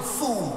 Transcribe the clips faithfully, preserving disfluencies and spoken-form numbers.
fool.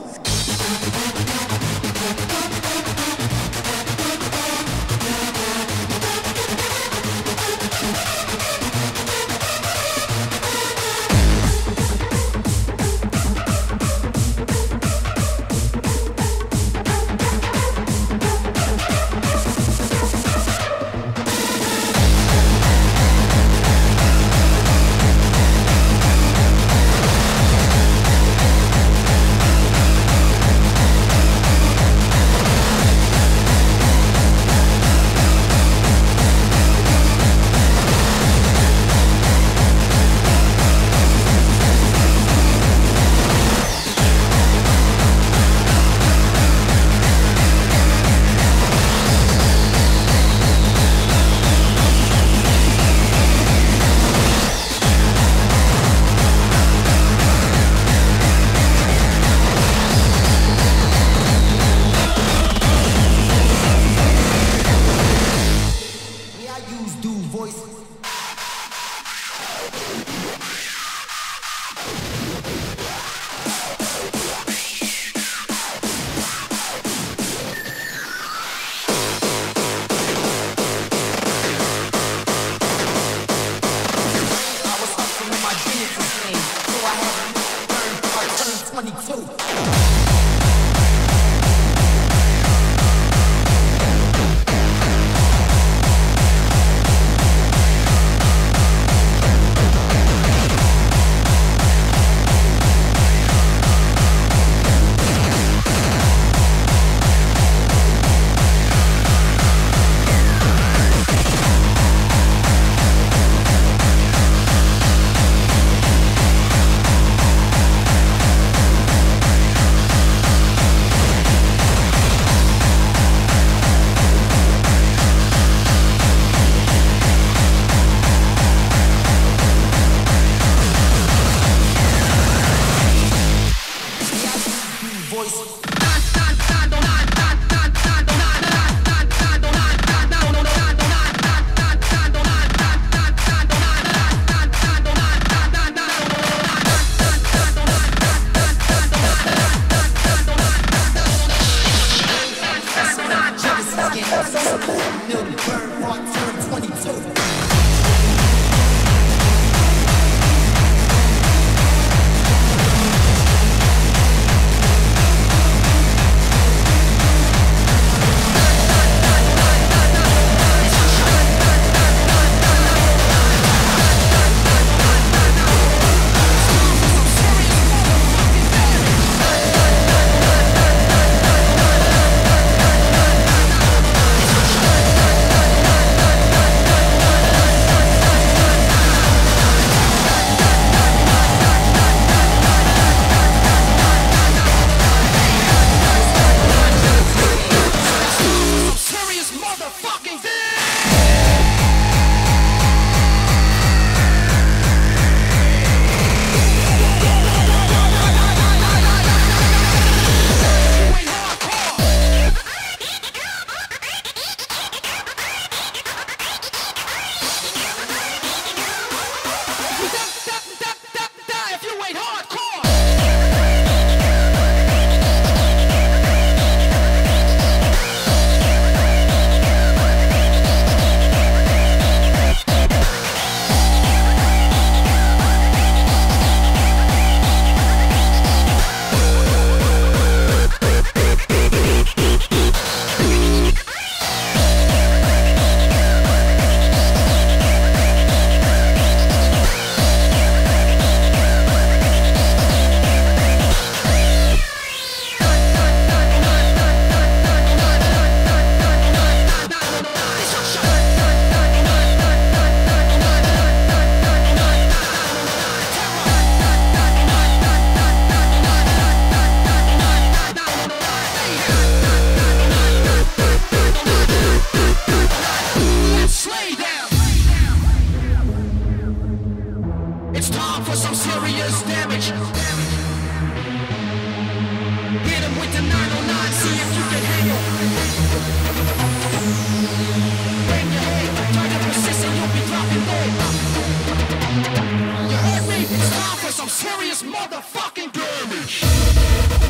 Some serious motherfucking damage.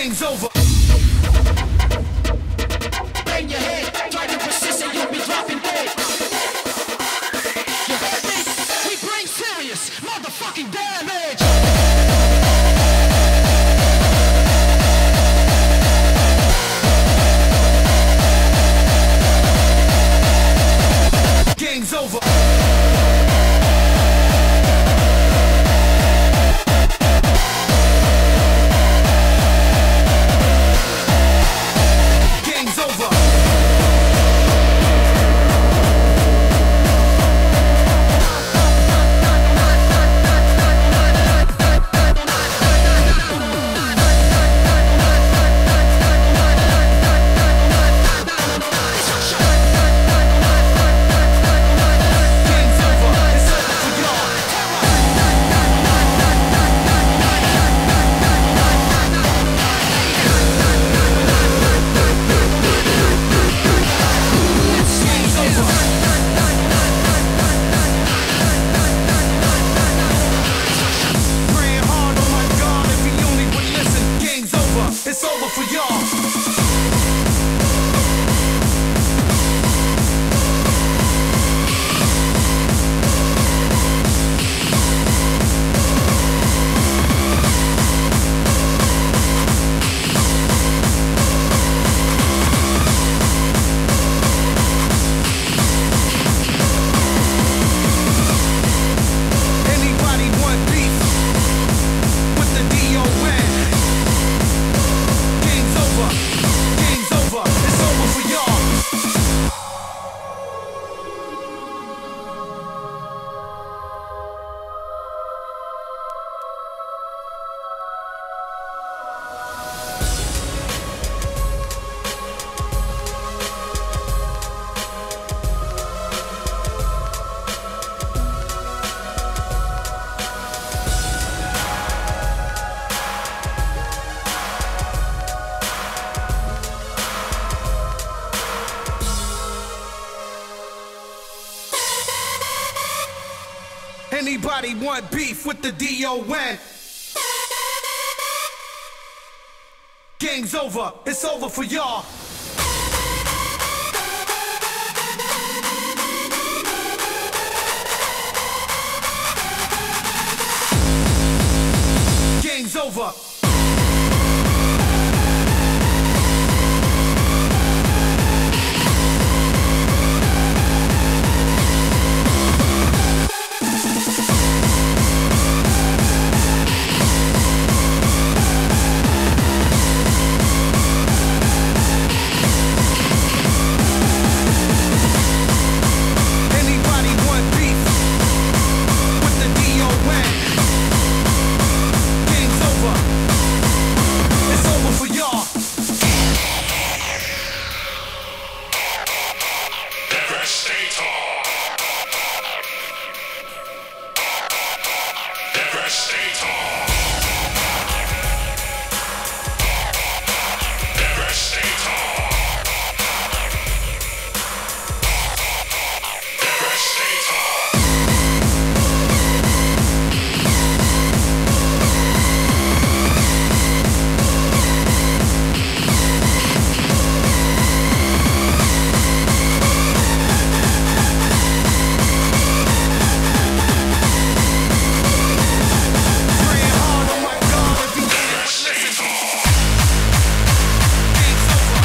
Game's over. Bang your head, try to persist and you'll be dropping dead. You heard me? We bring serious motherfucking damage. Game's over. Game's over. It's over for y'all. Anybody want beef with the D O N? Game's over. Game's over. It's over for y'all. Anybody want beef with the D O N? Game's over. It's over for y'all. Game's over. Anybody want beef with the D O N? Game's over. It's over for y'all. Devastator. Devastator. Devastator. Devastator. Praying hard, oh my God, if you ain't listen. Game's over.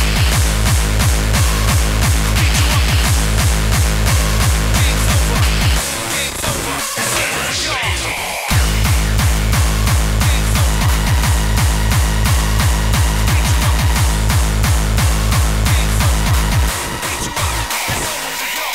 Beat you up. Game's over. Game's over. It's over for y'all. Game's over. Beat you up. Game's over. Beat you up. It's over for y'all.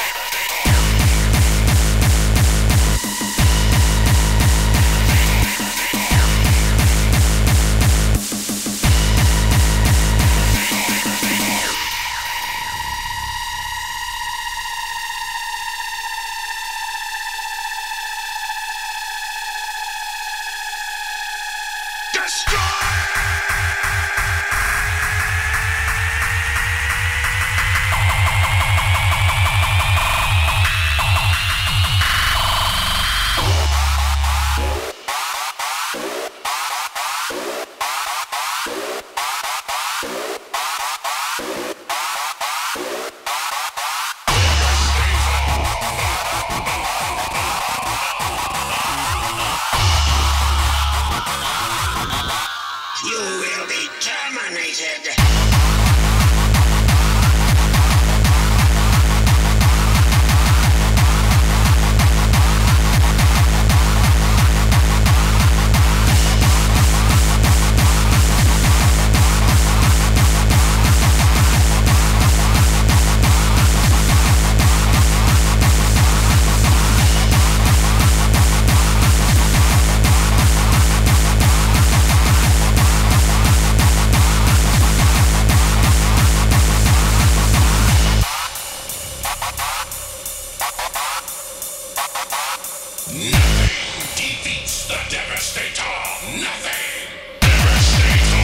Defeats the Devastator. Nothing. Devastator.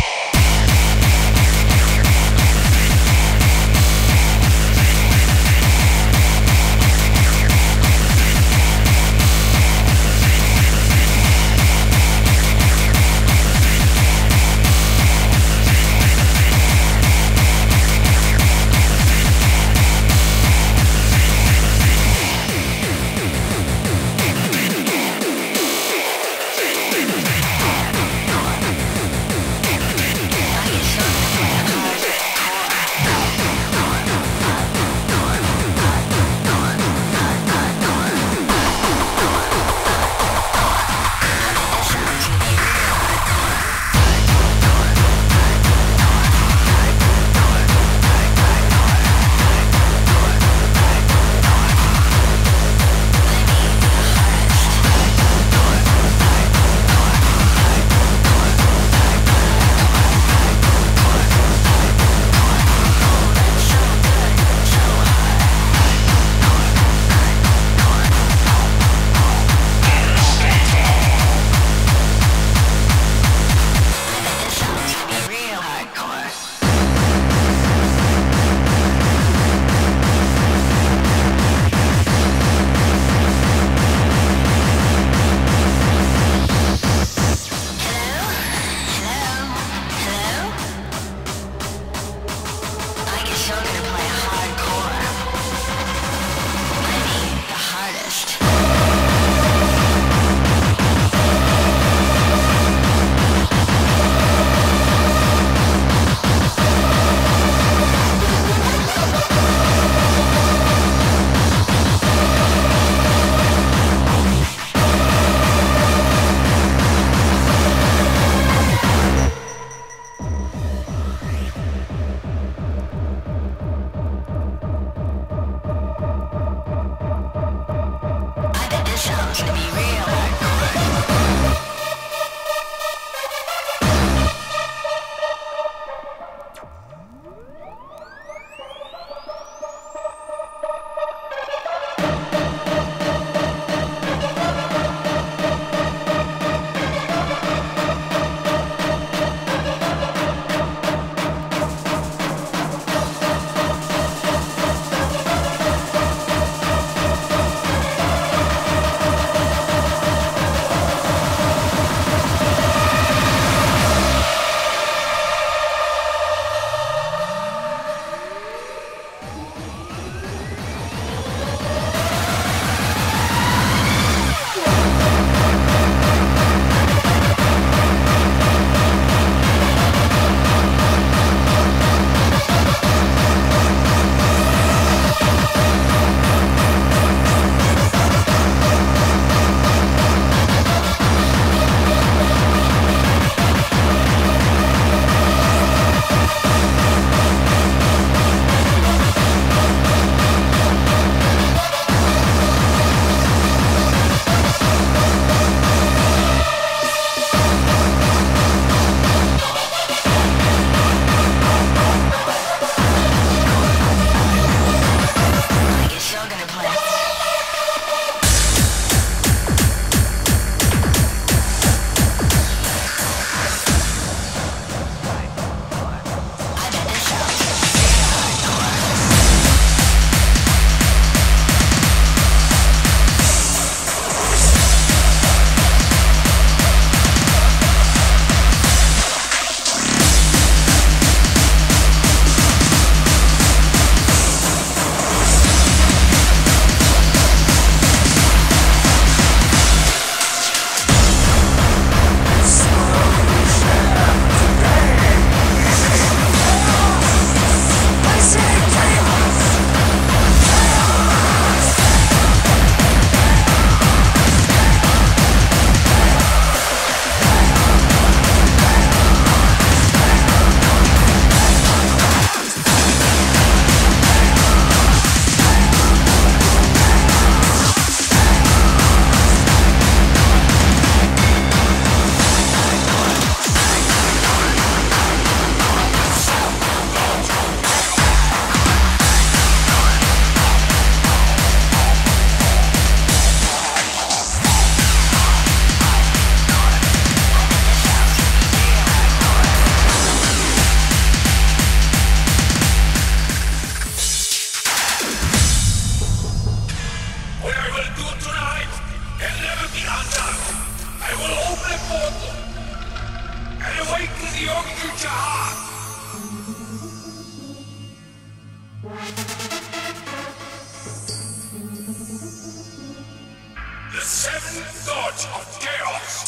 seven gods of chaos.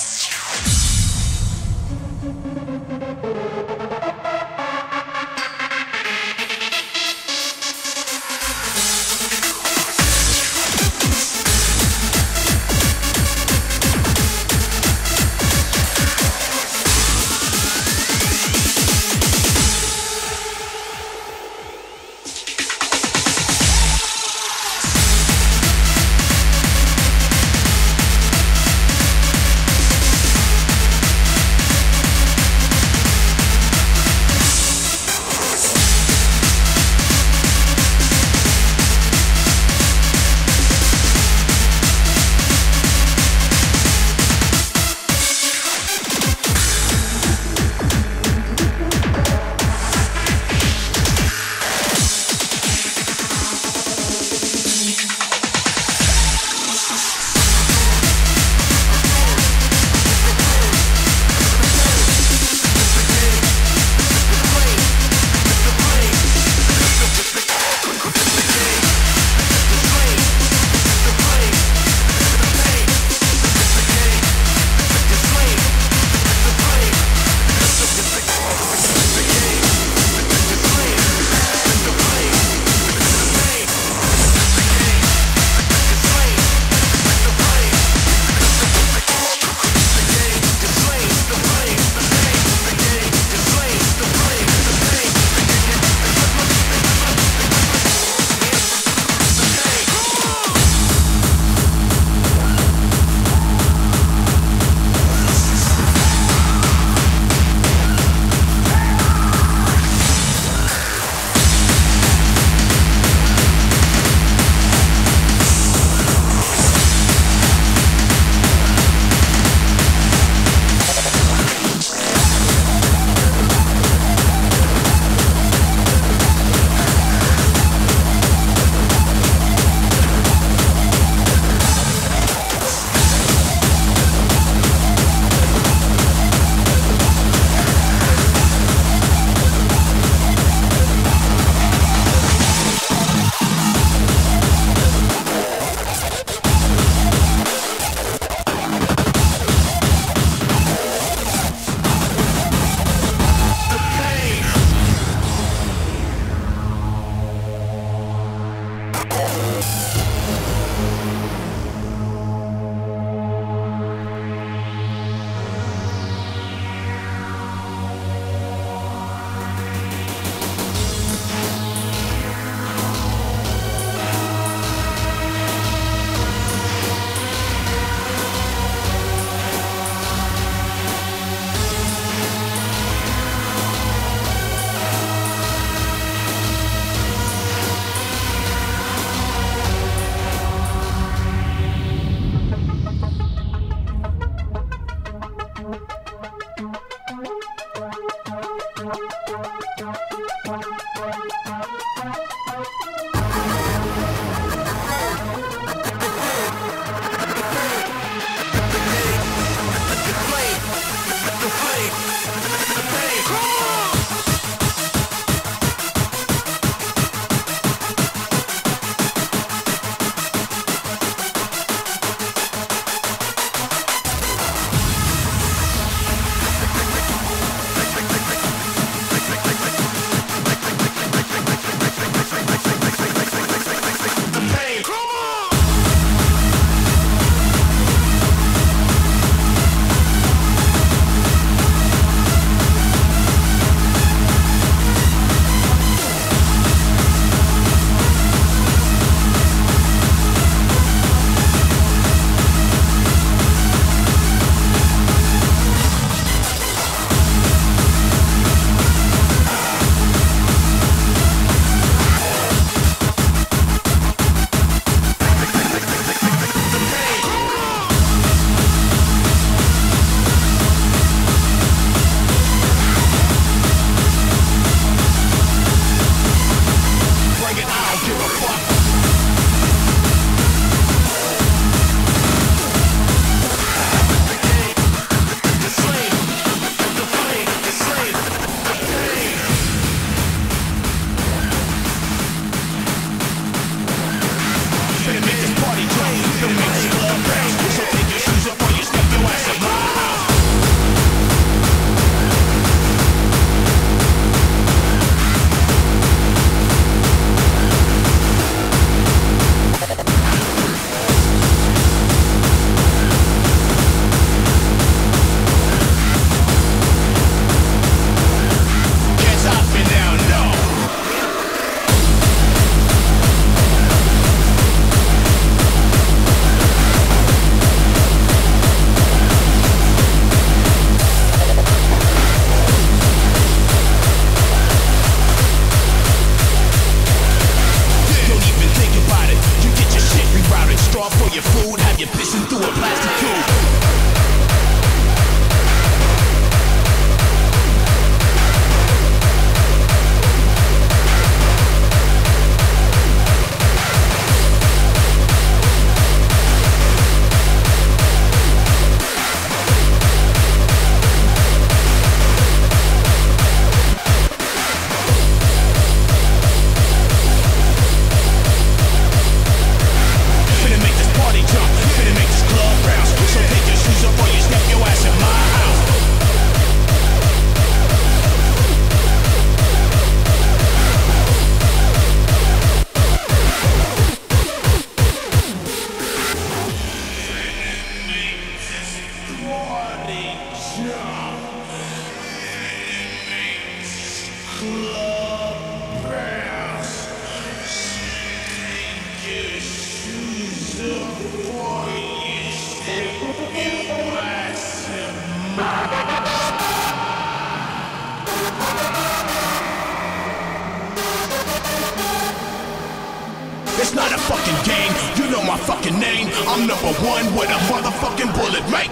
It's not a fucking game, you know my fucking name. I'm number one with a motherfucking bullet, right?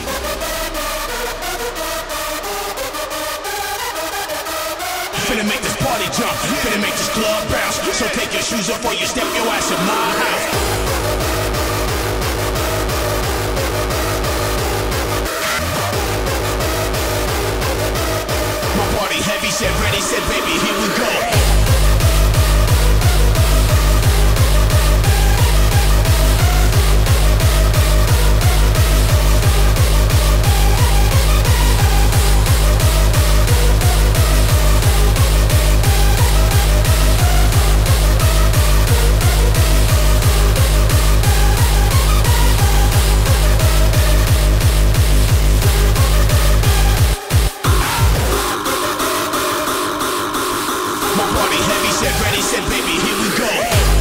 Finna make this party jump, finna make this club bounce. So take your shoes off or you step your ass in my house. My party heavy, said ready, said baby, here we go. Said baby, here we go.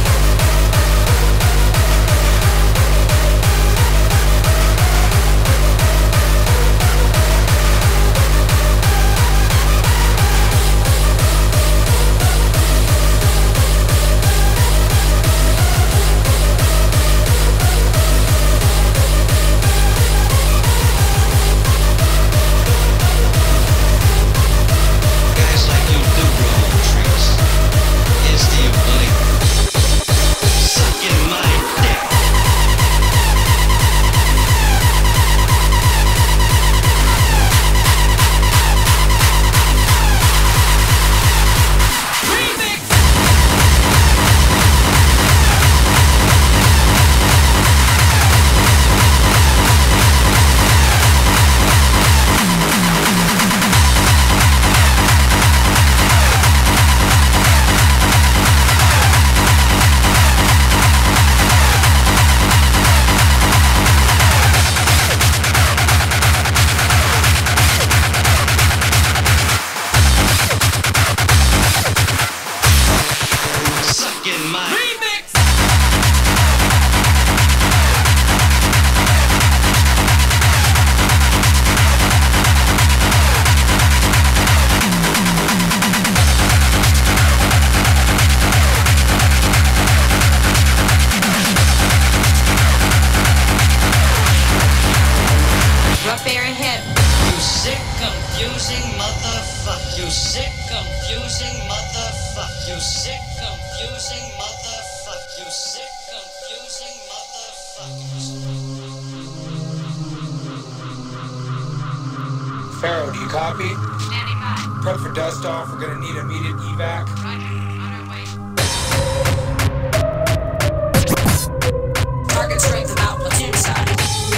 Guys like you do roll tricks. Is the ability sucking my dick. Sucking my remix. Rough air ahead. You sick, confusing motherfucker. You sick, confusing motherfucker. You sick, confusing motherfucker. You sick, confusing motherfucker. Pharaoh, do you copy? Standing by. Prep for dust off. We're gonna need immediate evac. Roger. On our way. Target strength about platoon size.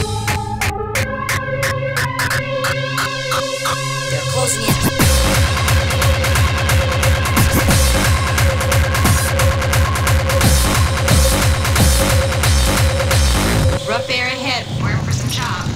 They're closing in. Rough air ahead. We're for some job.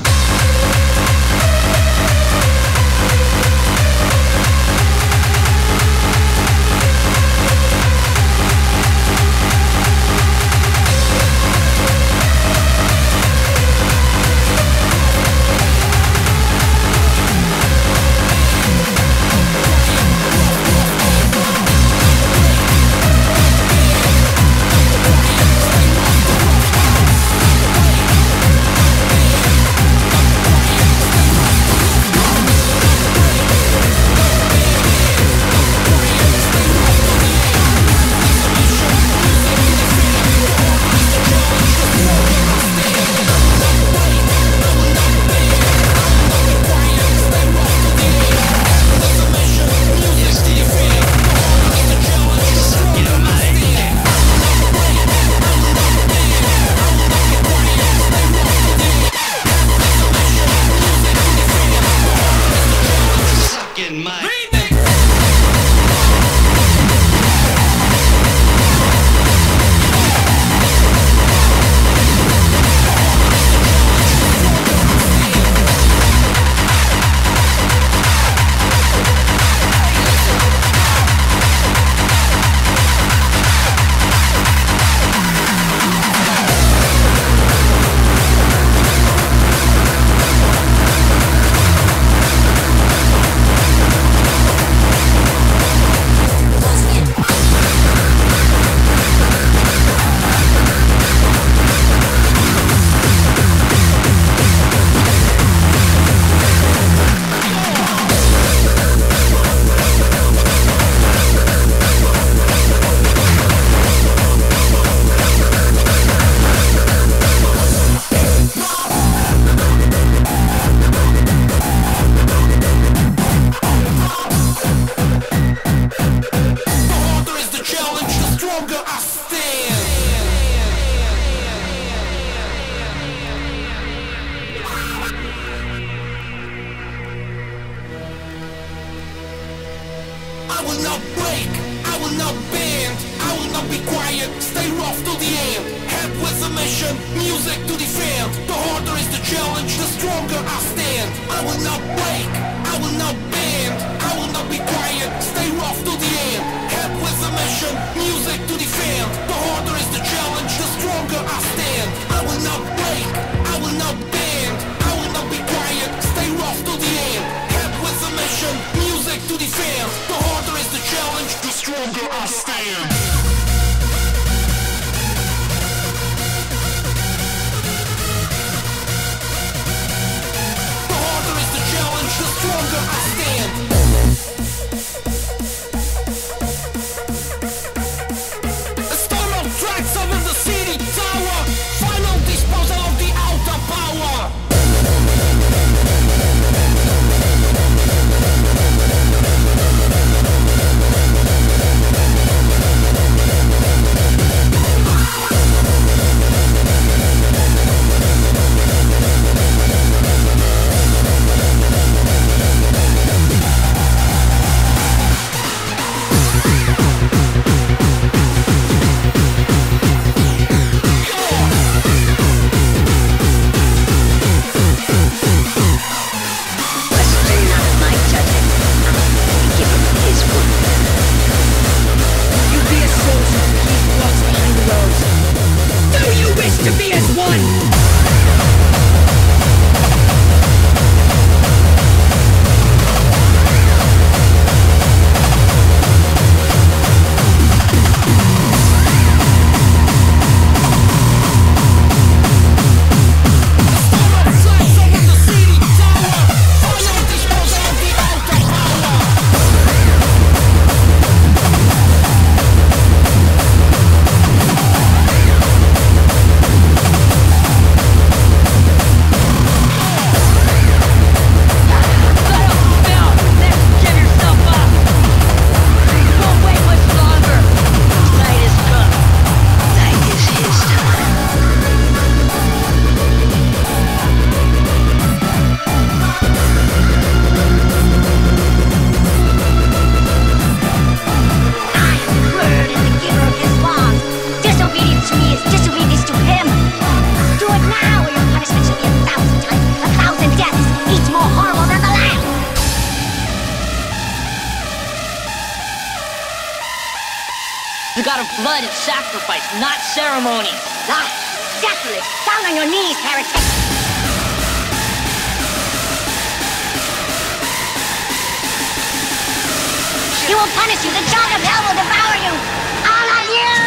not break, I will not bend, I will not be quiet, stay rough to the end. Head with a mission, music to defend. The harder is the challenge, the stronger I stand. I will not break, I will not bend, I will not be quiet, stay rough to the end. Head with a mission, music to defend. The harder is the challenge, the stronger I stand. I will not break, I will not bend, I will not be quiet, stay rough to the end. Head with a mission, music to defend. The harder is the challenge, the stronger I stand. The stronger I stand. A storm of tracks over the city tower. Final disposal of the outer power. To be as one! You got a blood and sacrifice, not ceremony. Ah, sacrilege! Down on your knees, heretic! He will punish you. The child of hell will devour you. All of you!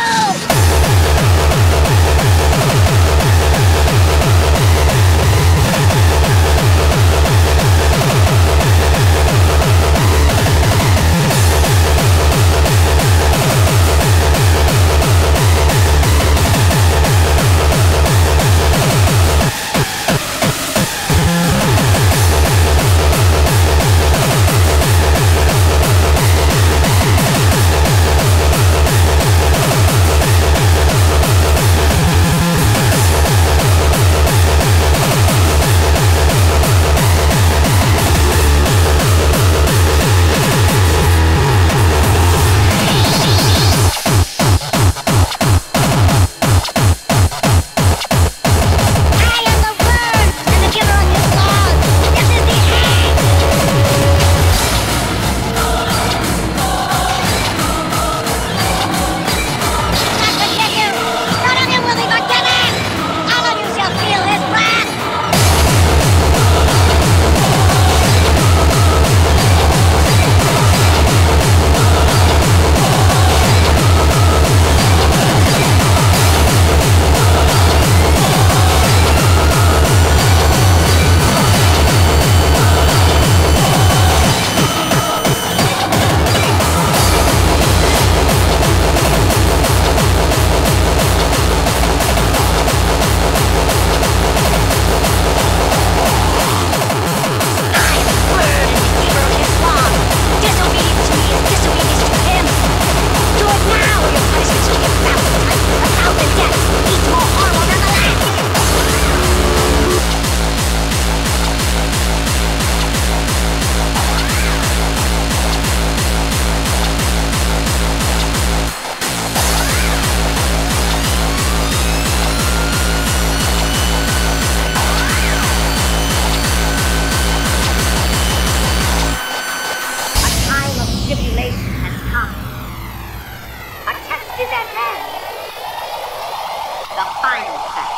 mindset.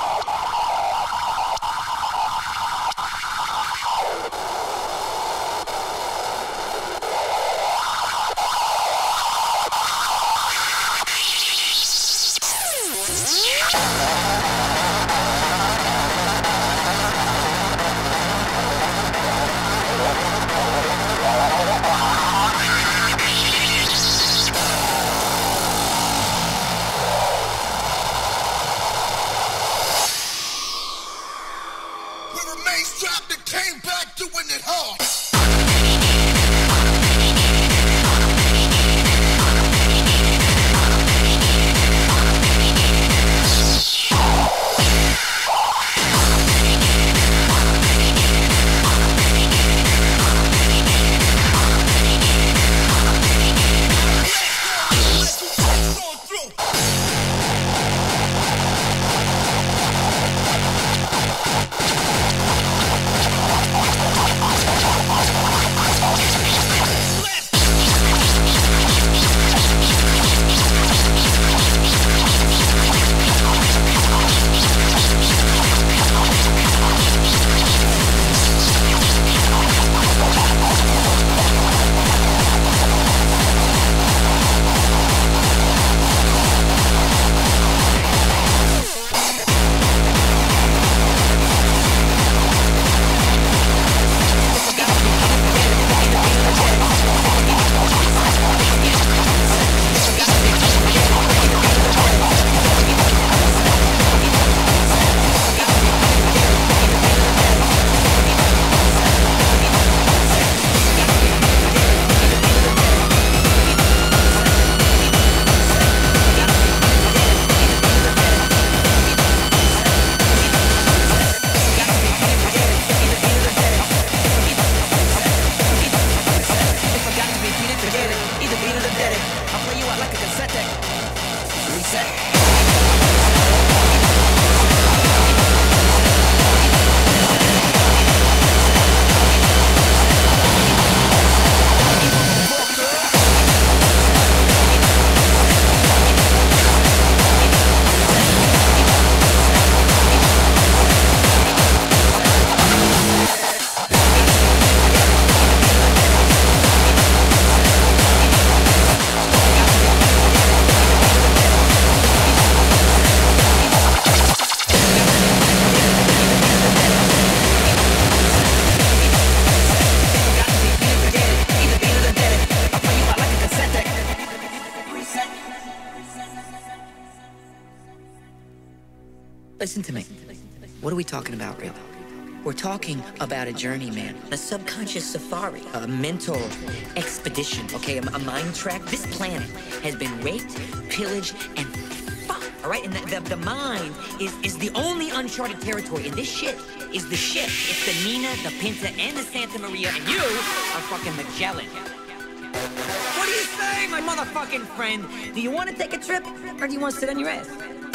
Listen to me. What are we talking about, really? We're talking about a journey, man. A subconscious safari. A mental expedition, okay? A, a mind track. This planet has been raped, pillaged, and fucked, all right? And the, the, the mind is, is the only uncharted territory. And this shit is the ship. It's the Nina, the Pinta, and the Santa Maria. And you are fucking Magellan. What do you say, my motherfucking friend? Do you want to take a trip, or do you want to sit on your ass?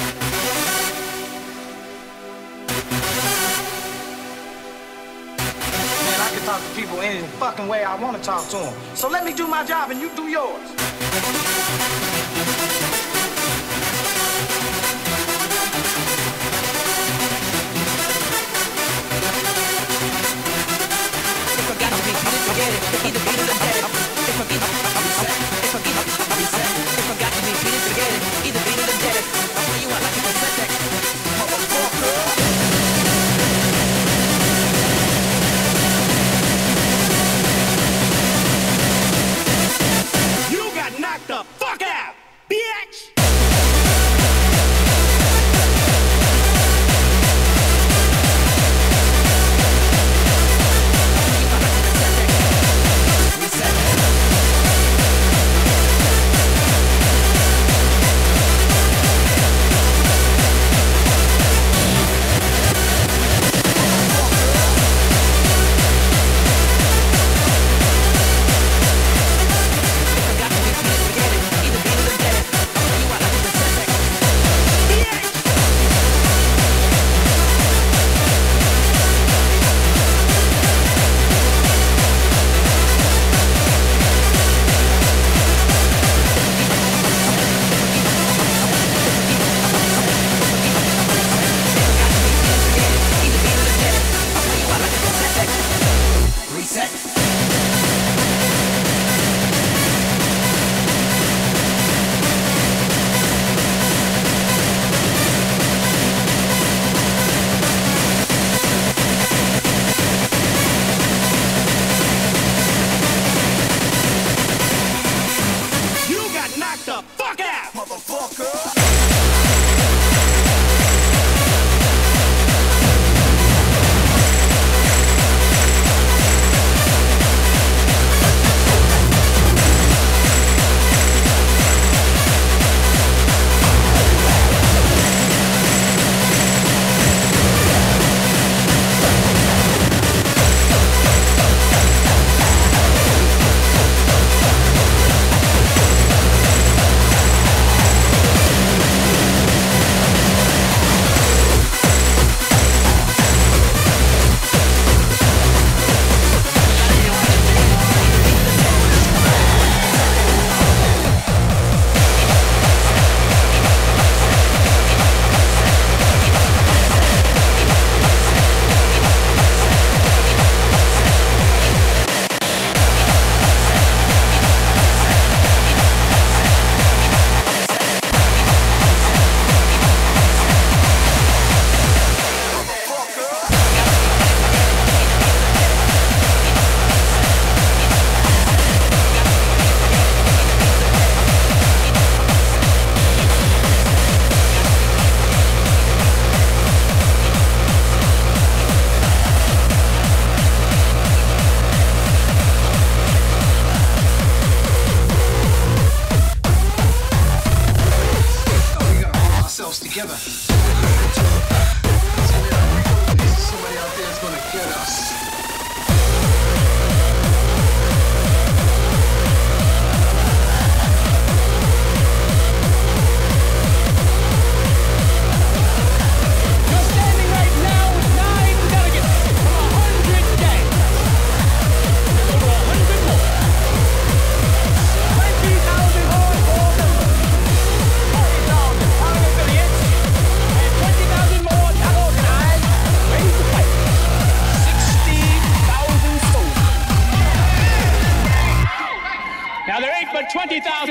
I can talk to people any fucking way I want to talk to them. So let me do my job and you do yours. If I got to be beat, forget it. Either beat it or dead it. If I beat, I'll be set. If I beat, I'll be set. If I got to be beat, forget it. Either beat it or dead it. I'll play you out like a cassette deck. Motherfucker. You got knocked the fuck out!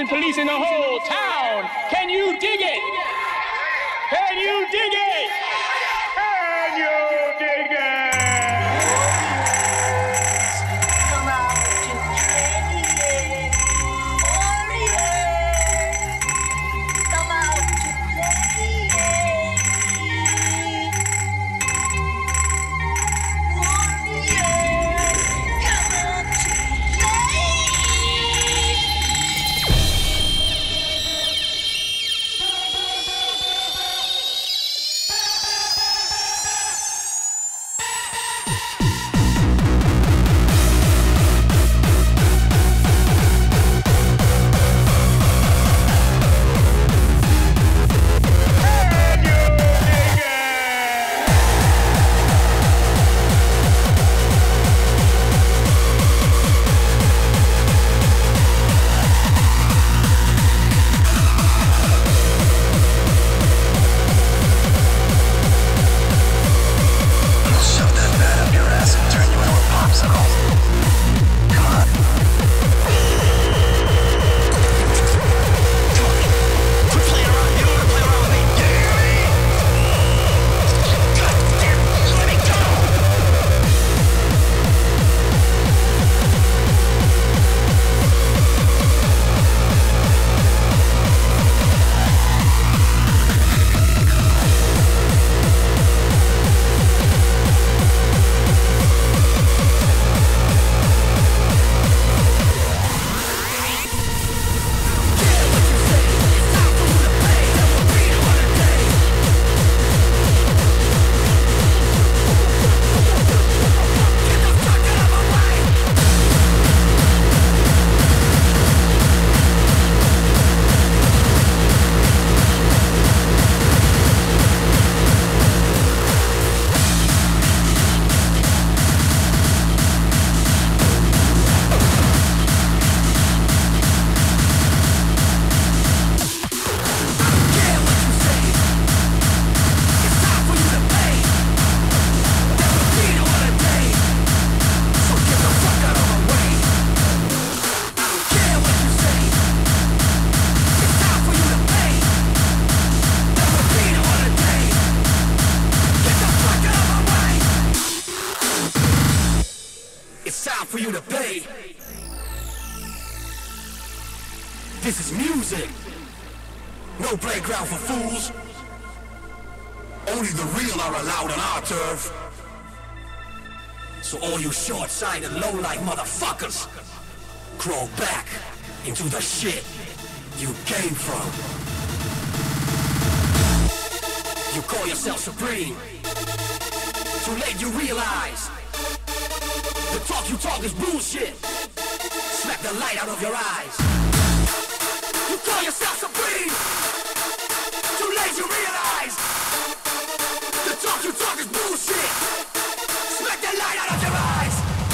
fucking police in the whole town. Can you dig it? Can you dig it? Can you dig it? Come out to play. Warriors, come out to play. Warriors, come out to play. Shove that bat up your ass and turn you into a popsicle. Come on. Quit playing around. You don't want to play around with me. You hear me? God damn, let me go. It's time for you to pay. This is music. No playground for fools. Only the real are allowed on our turf. So all you short-sighted, low-life motherfuckers, crawl back into the shit you came from. You call yourself supreme. Too late you realize the talk you talk is bullshit. Smack the light out of your eyes. You call yourself supreme. Too late you realize the talk you talk is bullshit. Smack the light out of your eyes.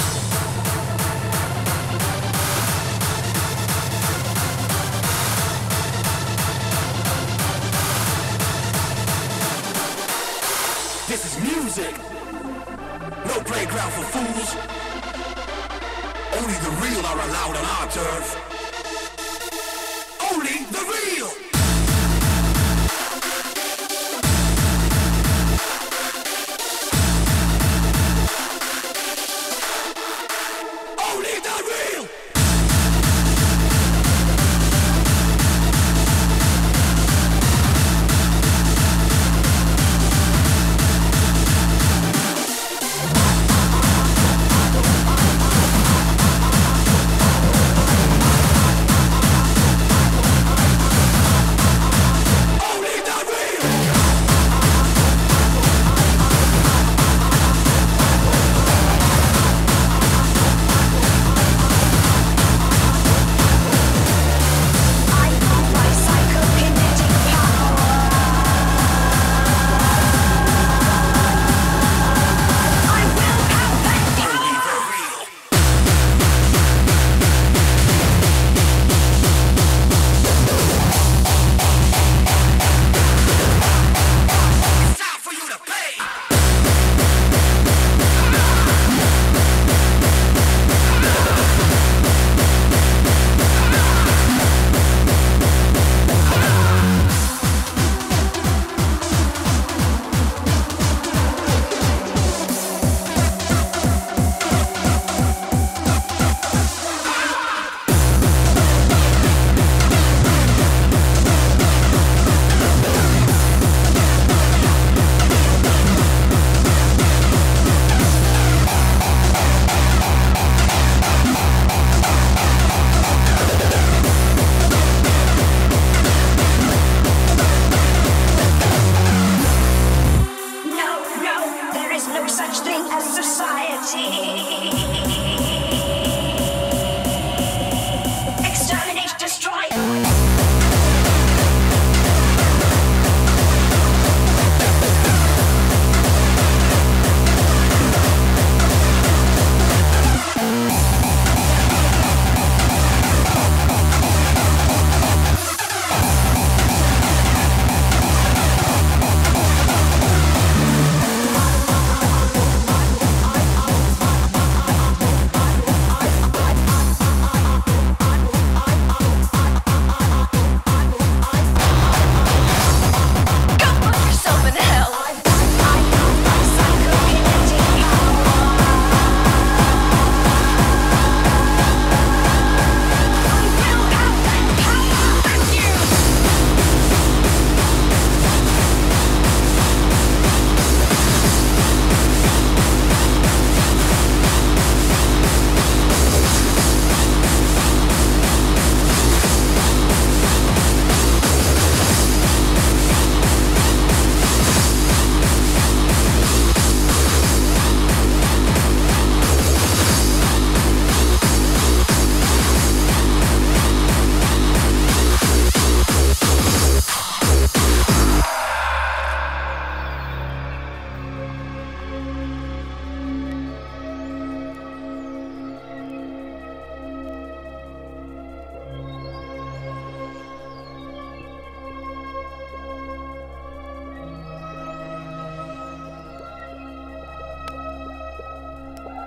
This is music. No playground for fools. Only the real are allowed on our turf. Only the real. Only the real.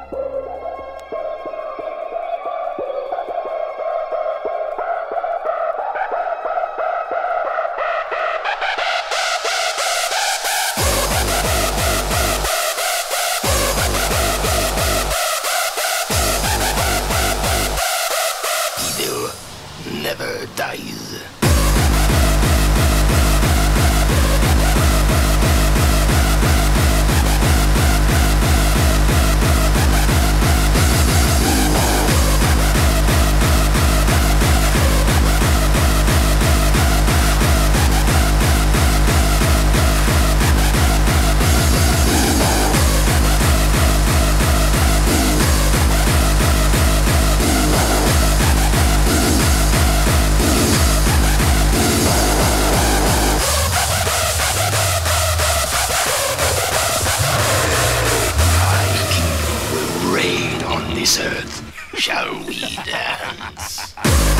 Never dies. Earth, shall we dance?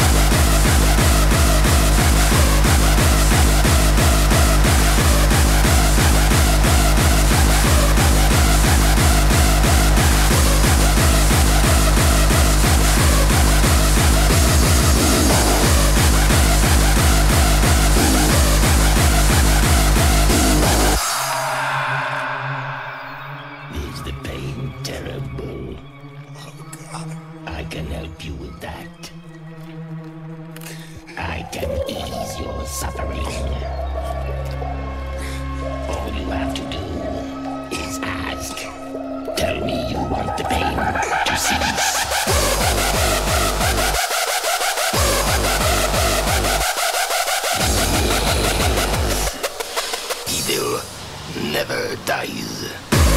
Is the pain terrible? I can help you with that. I can ease your suffering. All you have to do is ask. Tell me you want the pain to cease. Evil never dies.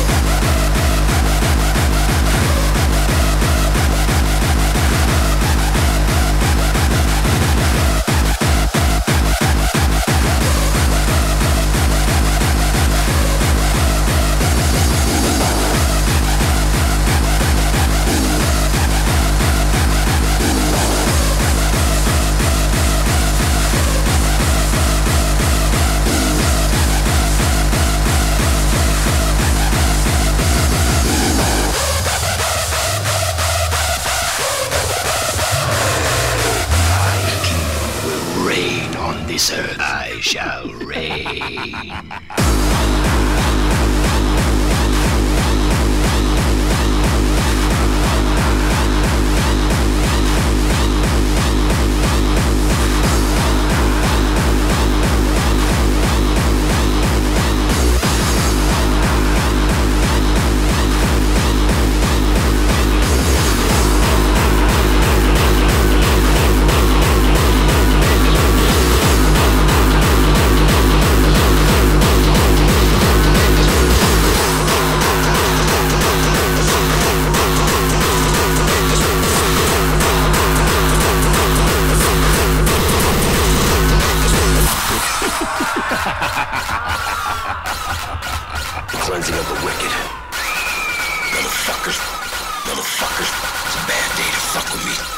This earth I shall reign. Cleansing of the wicked. Motherfuckers. Motherfuckers. It's a bad day to fuck with me.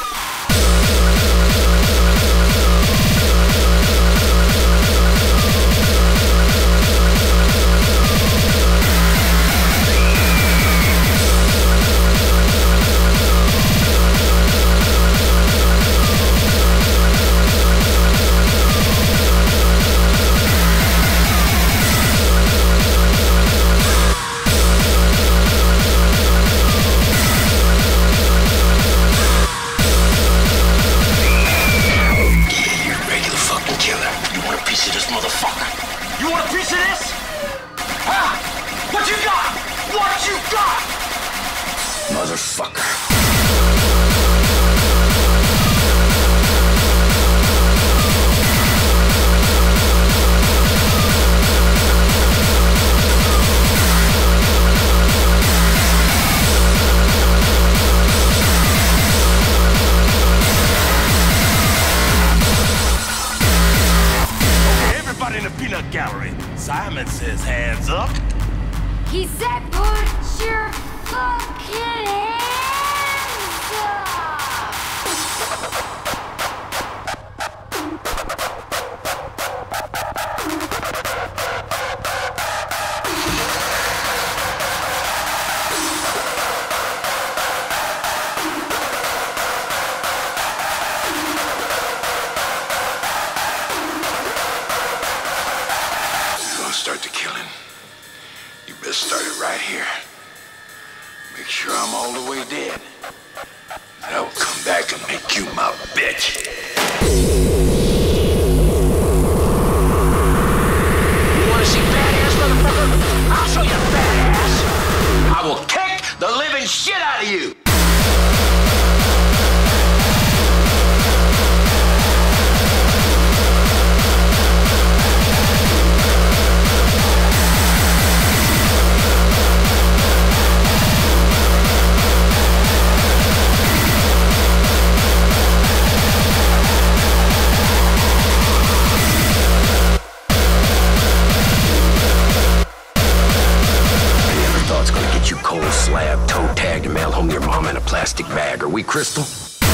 You want a piece of this? Huh? What you got? What you got? Motherfucker. In the peanut gallery, Simon says hands up. He said put your fucking hands up. started right here. Make sure I'm all the way dead. And I will come back and make you my bitch. You wanna see badass, motherfucker? I'll show you badass. I will kick the living shit out of you. Cold slab, toe tagged, and mail home to your mom in a plastic bag. Are we Crystal?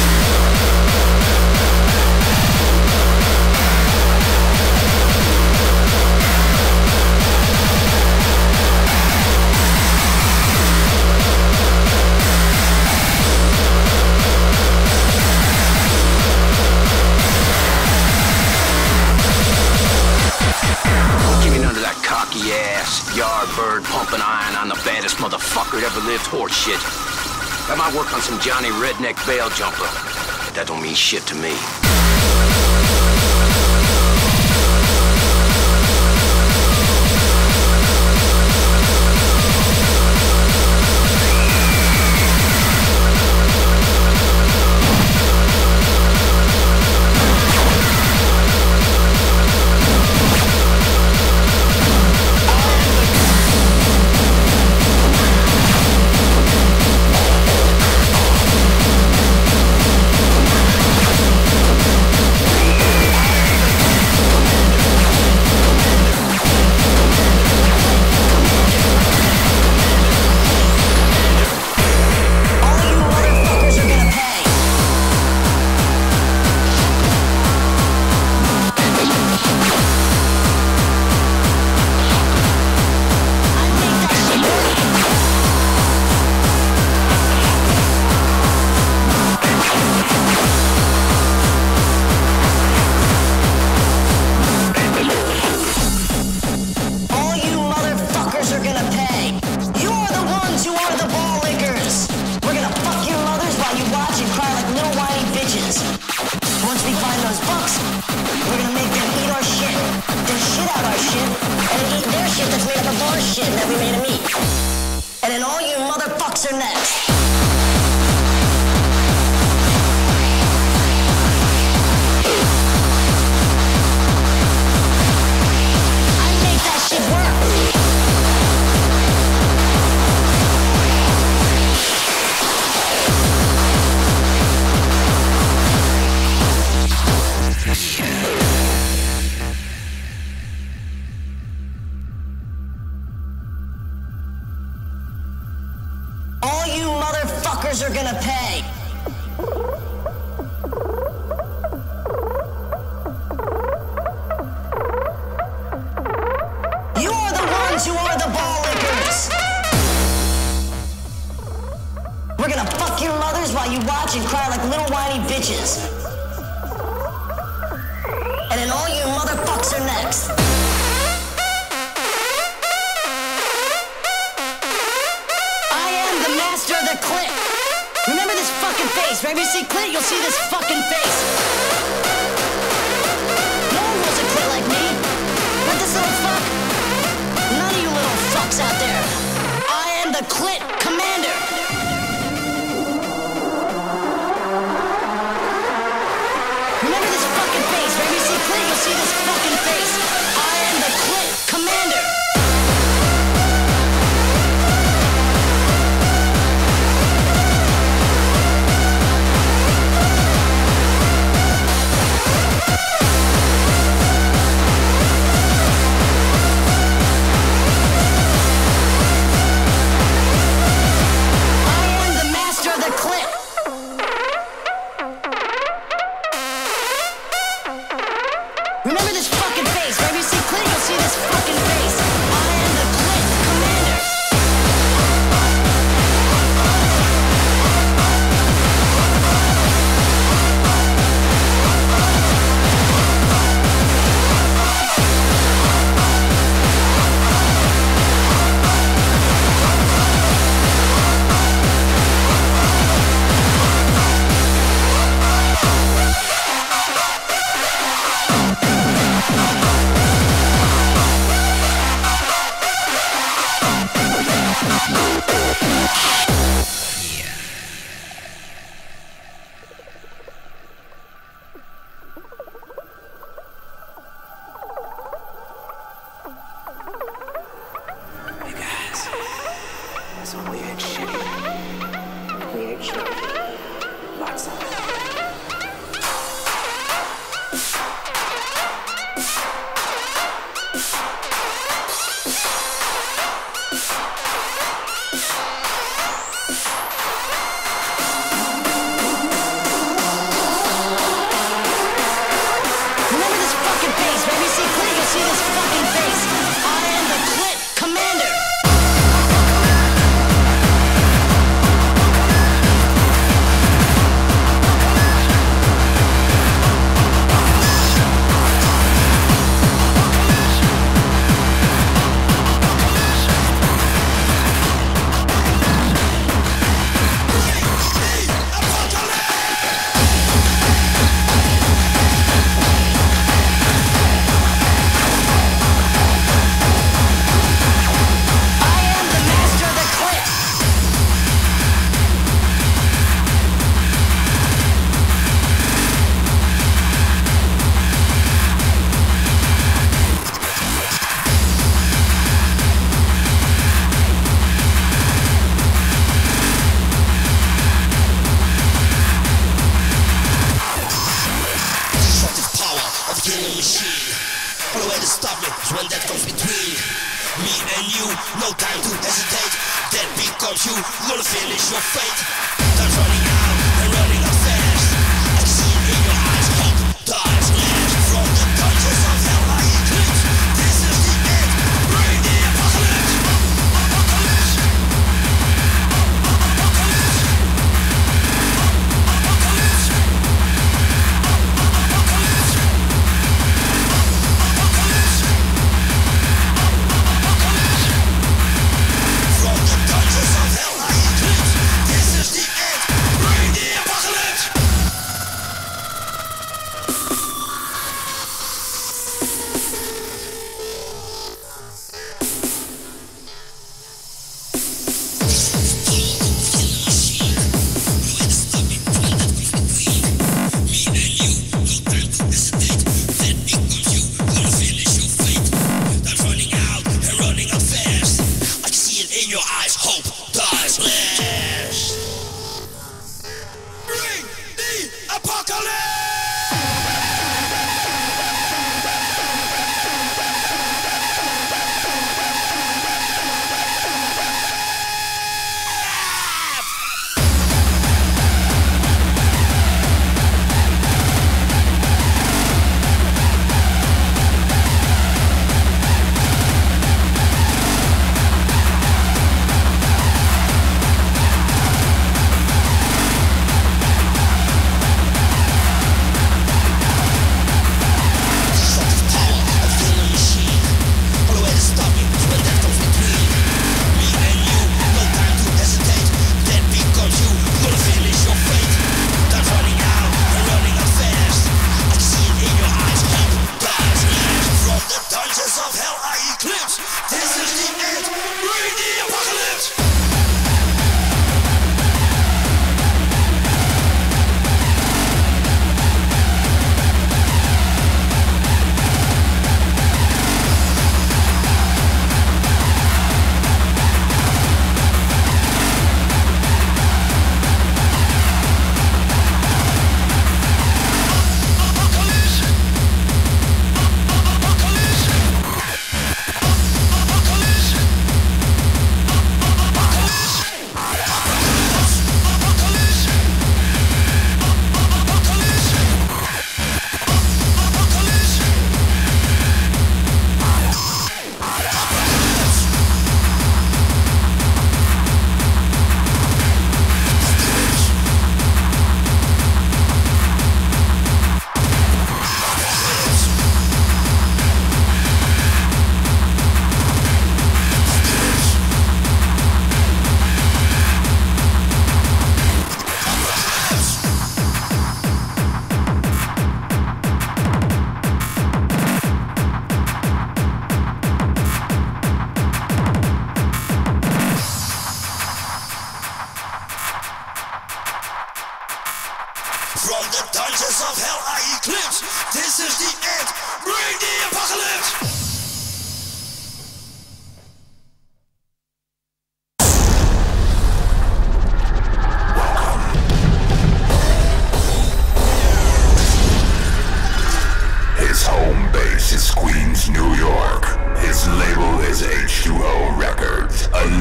Cocky ass, yardbird, pumping iron on the baddest motherfucker that ever lived, horse shit. That might work on some Johnny Redneck bail jumper, but that don't mean shit to me. Are gonna pay. You are the ones who are the ball lickers. We're gonna fuck your mothers while you watch and cry like little whiny bitches. And then all you motherfucks are next. I am the master of the clip. Remember this fucking face. Whenever you see clit, you'll see this fucking face. No one was a clit like me. But this little fuck. None of you little fucks out there. I am the clit commander. Remember this fucking face. Whenever you see clit, you'll see this fucking face. I am the clit commander.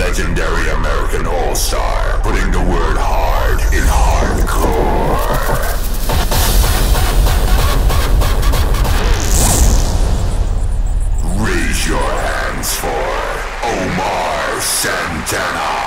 legendary American all-star, putting the word hard in hardcore. Raise your hands for Omar Santana.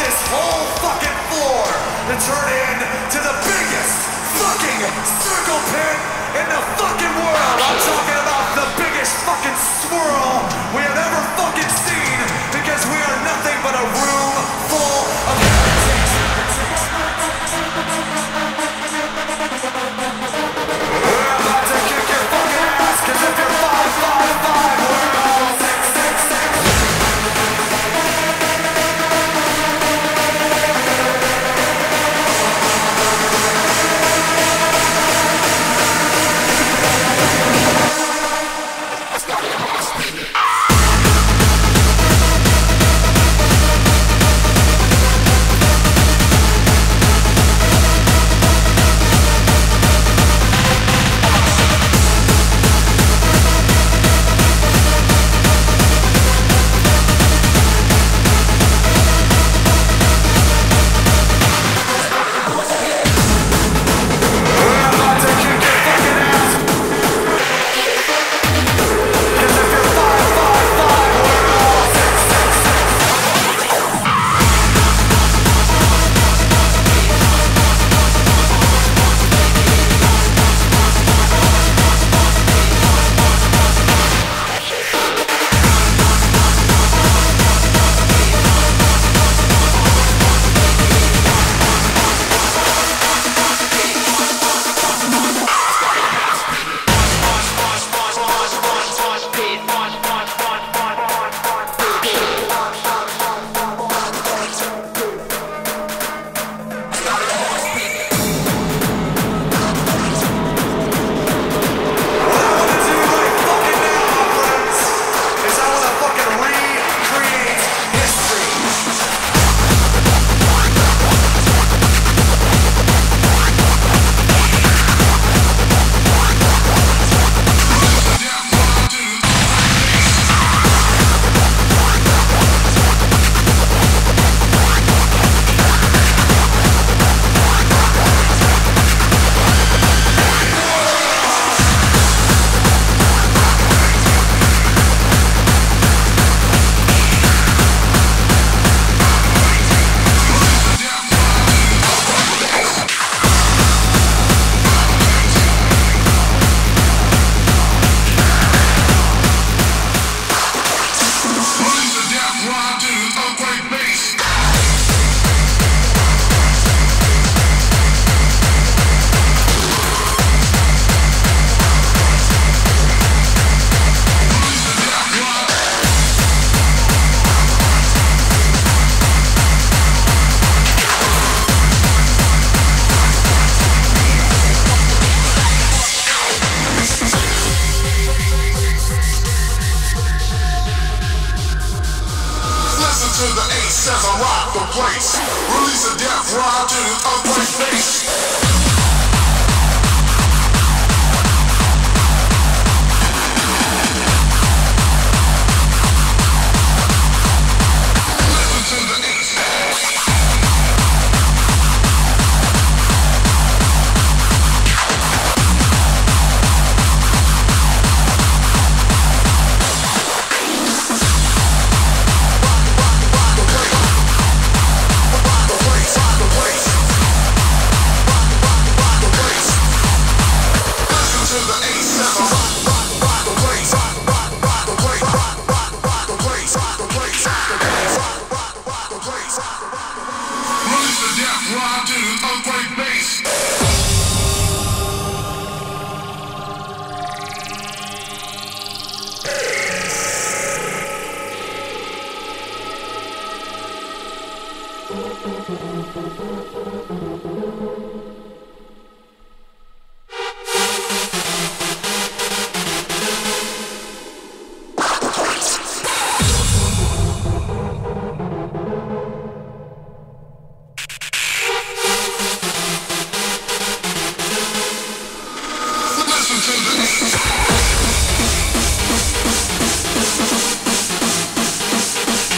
this whole fucking floor to turn into the biggest fucking circle pit in the fucking world. I'm talking about the biggest fucking swirl we have ever fucking seen, because we are nothing but a room full of heretics. We're about to kick your fucking ass, cause if you're five five five, we're all six six six.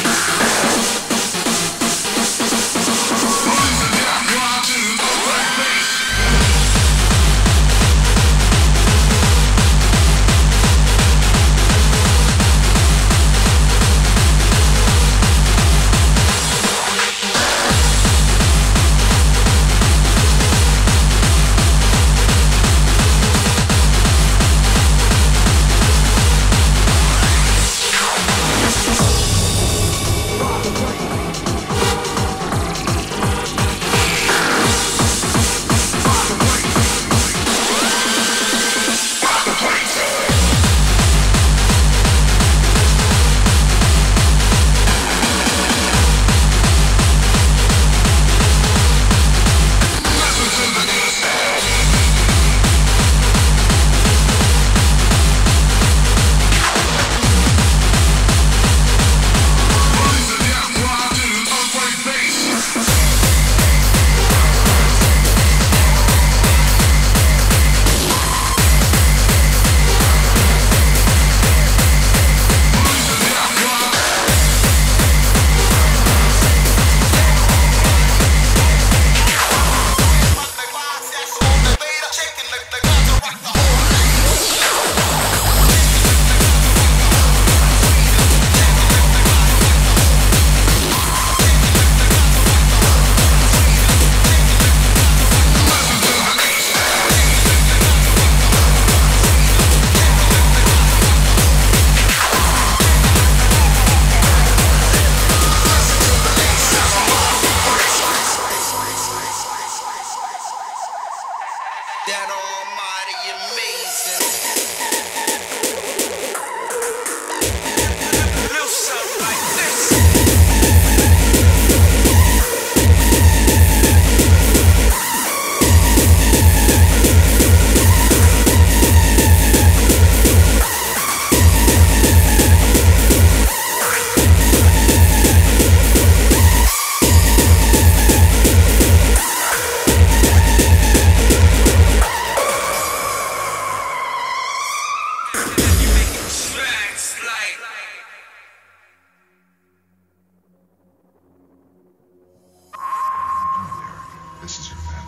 Release the death ride to the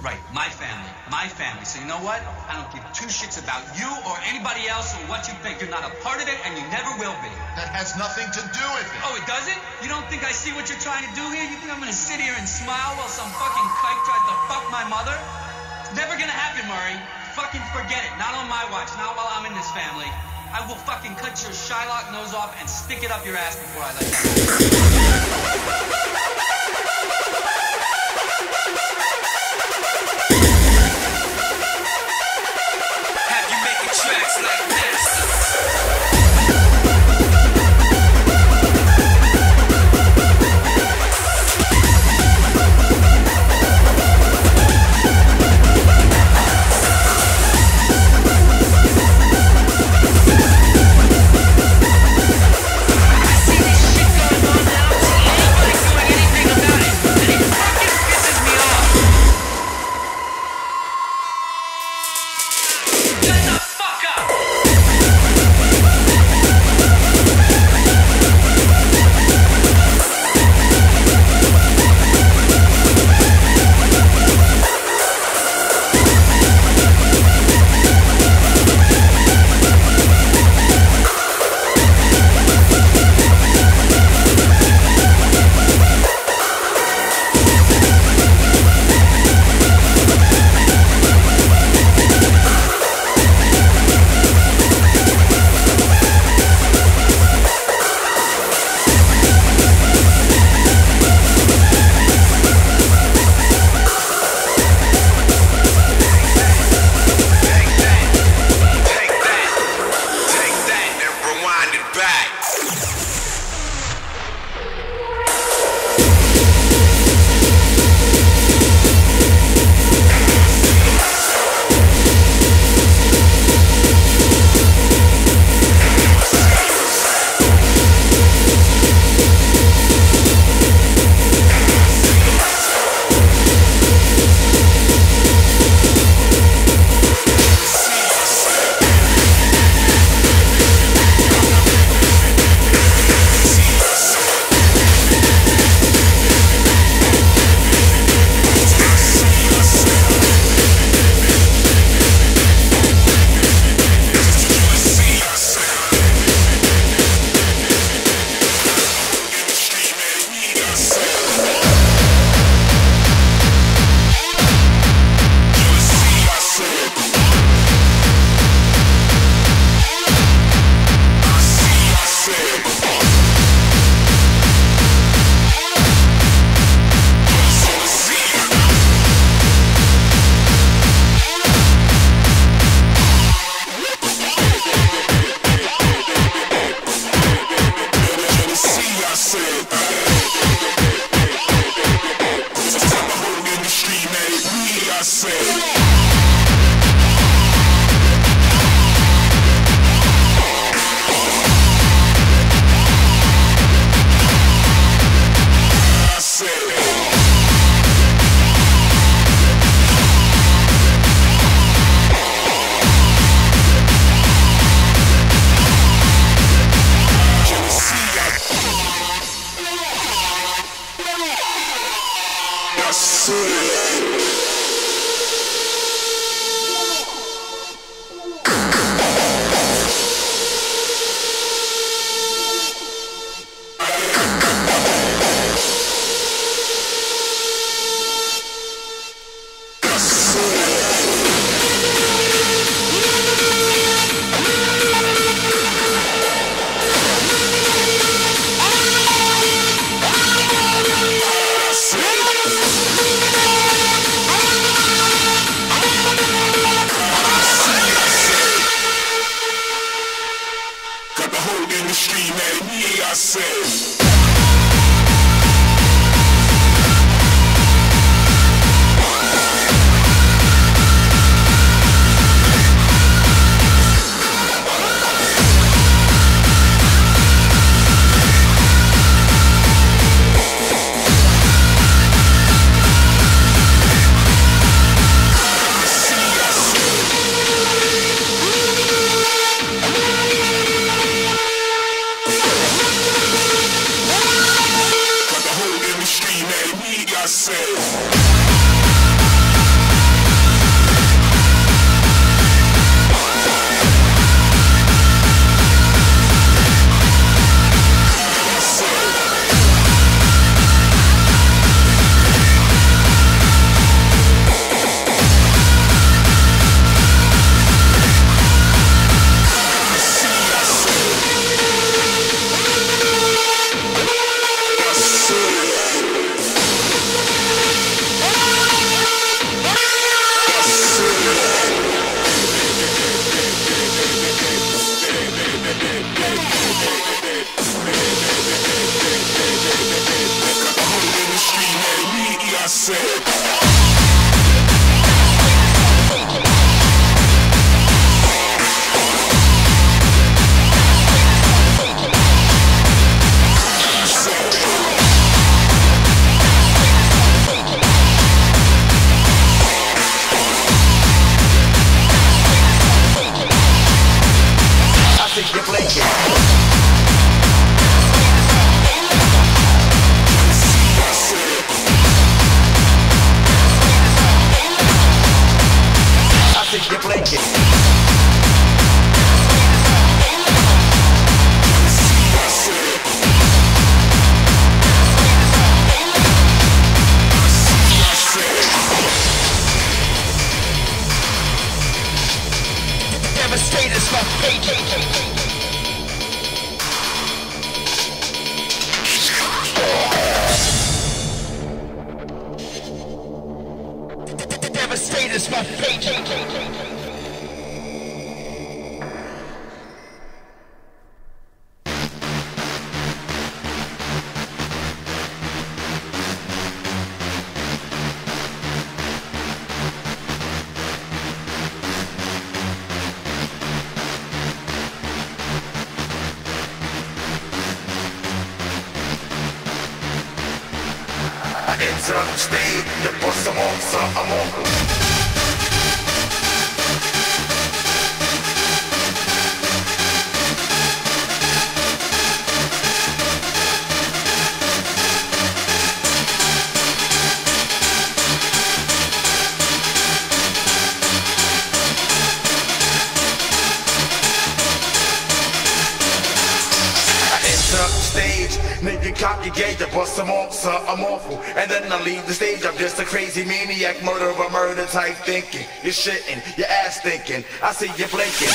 Right, my family, my family. So you know what? I don't give two shits about you or anybody else or what you think. You're not a part of it and you never will be. That has nothing to do with it. Oh, it doesn't? You don't think I see what you're trying to do here? You think I'm gonna sit here and smile while some fucking kike tries to fuck my mother? It's never gonna happen, Murray. Fucking forget it. Not on my watch, not while I'm in this family. I will fucking cut your Shylock nose off and stick it up your ass before I let you go. Tracks like this. I said. I said. Devastator's my fate. Enter the stage, the boss I'm on, so I'm on. Nigga cocky gauge, I bust some off, so I'm awful. And then I leave the stage, I'm just a crazy maniac, murderer, murder type thinking. You're shitting, your ass thinking, I see you blinking.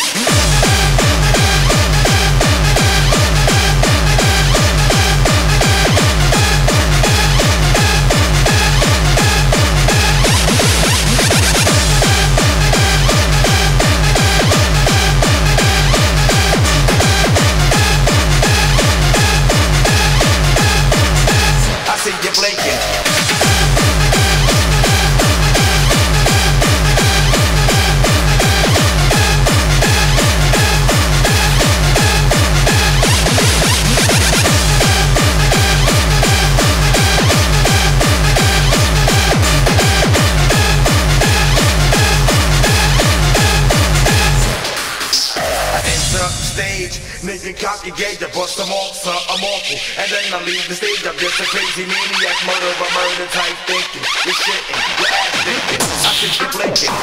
Nigga cocky gauge, I bust them off, so I'm awful. And then I leave the stage, I'm just a crazy maniac, murderer, murder type thinking. You're shitting, your ass thinking, I think you're blinking.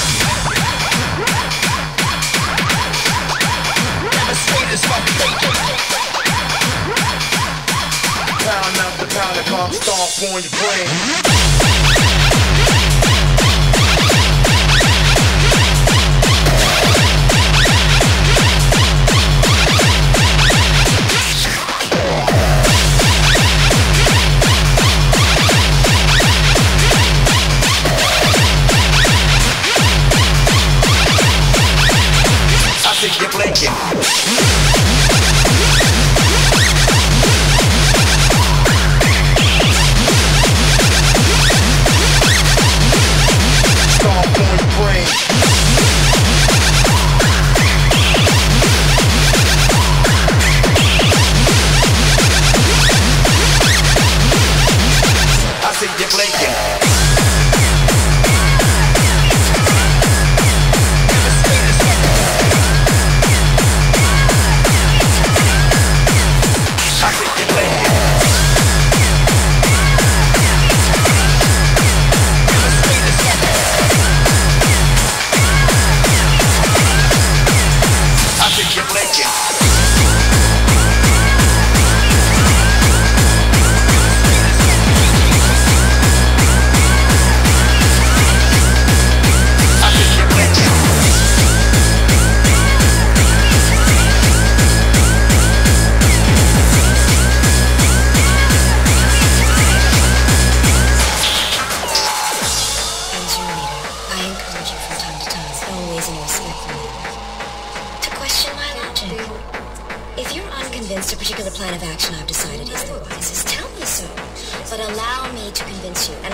Devastator's my fate. Pound after pound, I come stomp on your brain. You're blinking. Stomp on your brain. I see you blinking.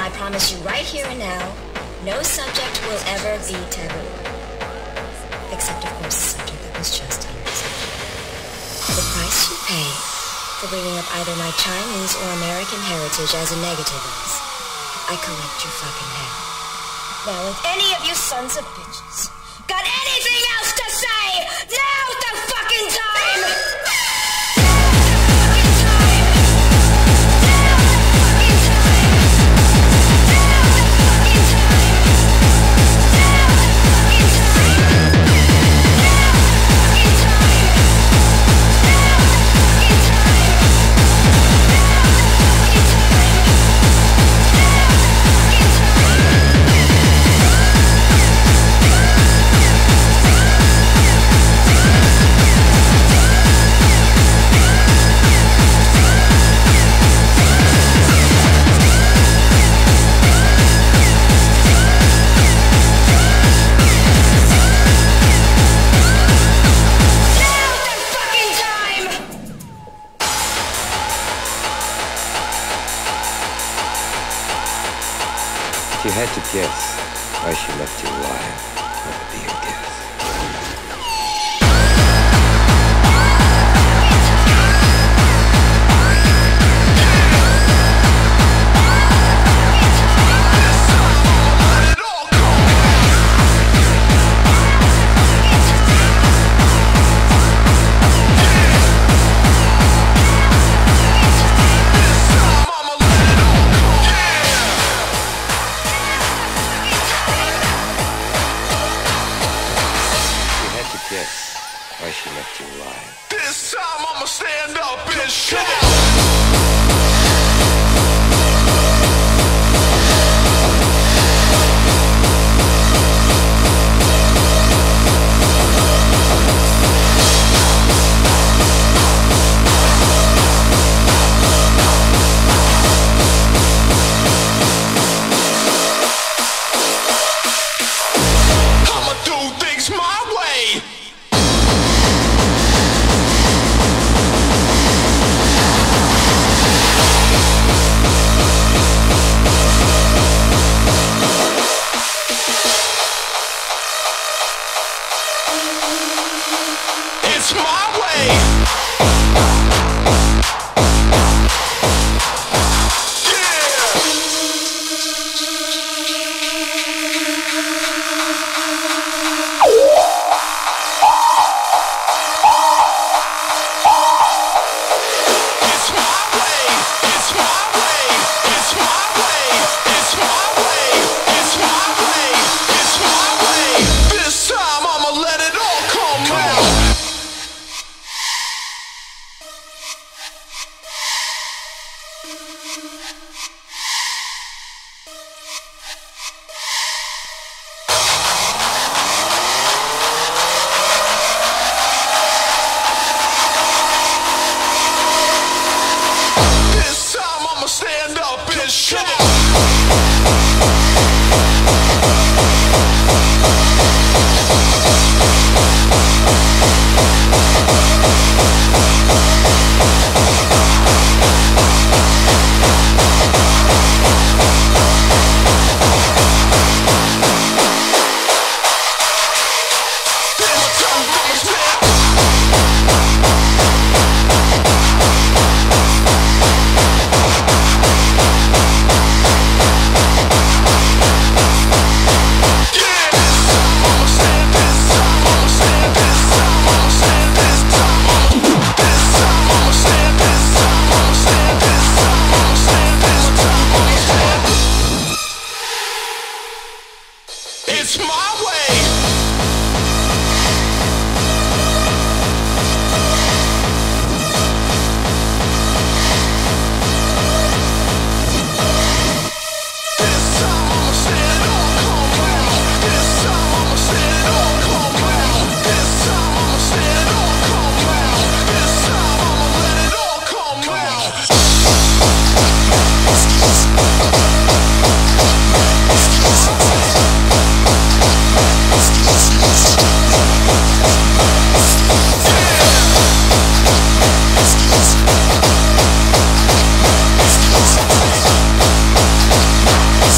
I promise you right here and now, no subject will ever be taboo. Except, of course, the subject that was just used. The price you pay for bringing up either my Chinese or American heritage as a negative is, I collect your fucking hair. Now, if any of you sons of bitches got anything else to say, now's the fucking time! If you had to guess why she left you alive, what would be your guess? Why she left you alive. This time I'ma stand up and shout. I'ma do things my way. It's my way. Stand up and shout. It's my way. This time I'ma stand up, come round. This time I'ma stand up, come round. This time I'ma stand up, come round. This time I'ma let it all come round. Yeah.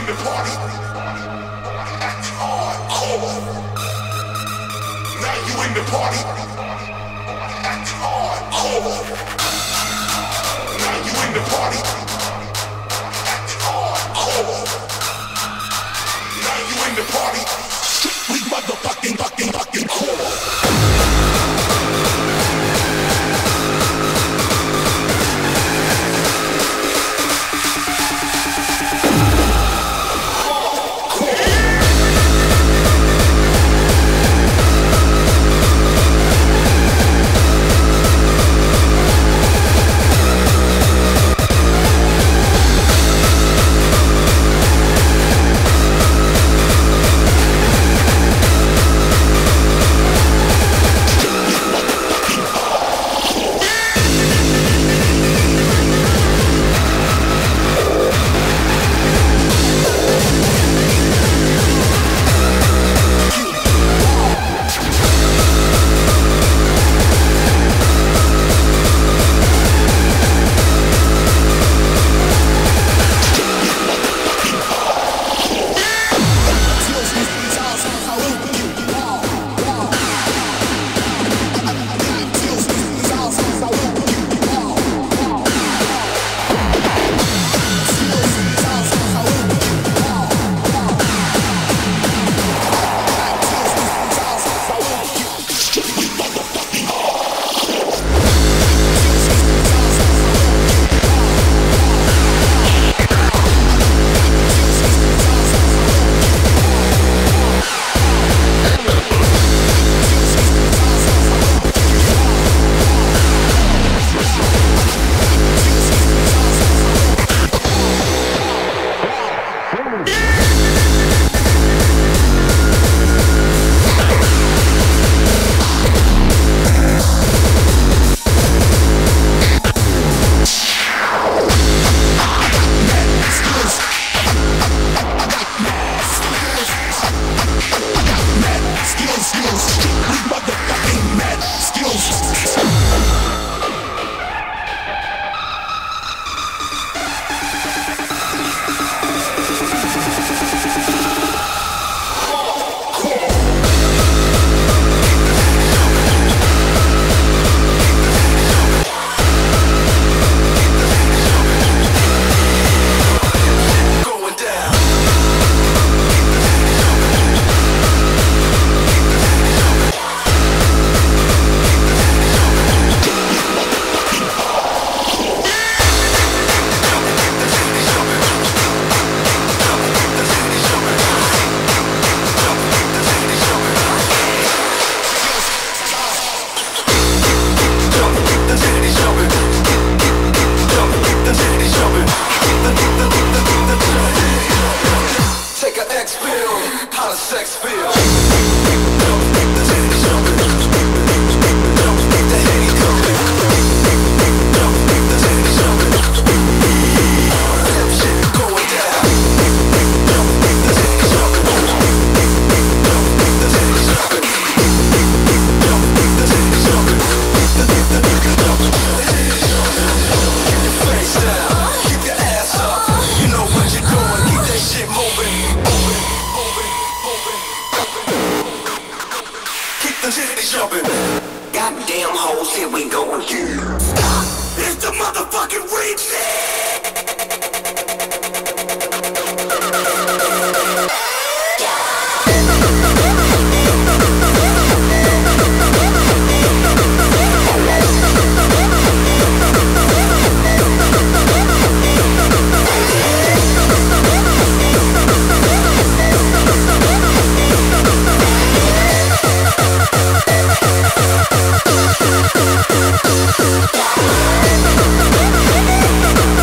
in the party. Act hardcore. Now you in the party. Act hardcore. Now you in the party. Act hardcore. Now you in the party. We motherfucking, fucking, fucking core. Goddamn hoes, here we go again. It's the motherfucking remix.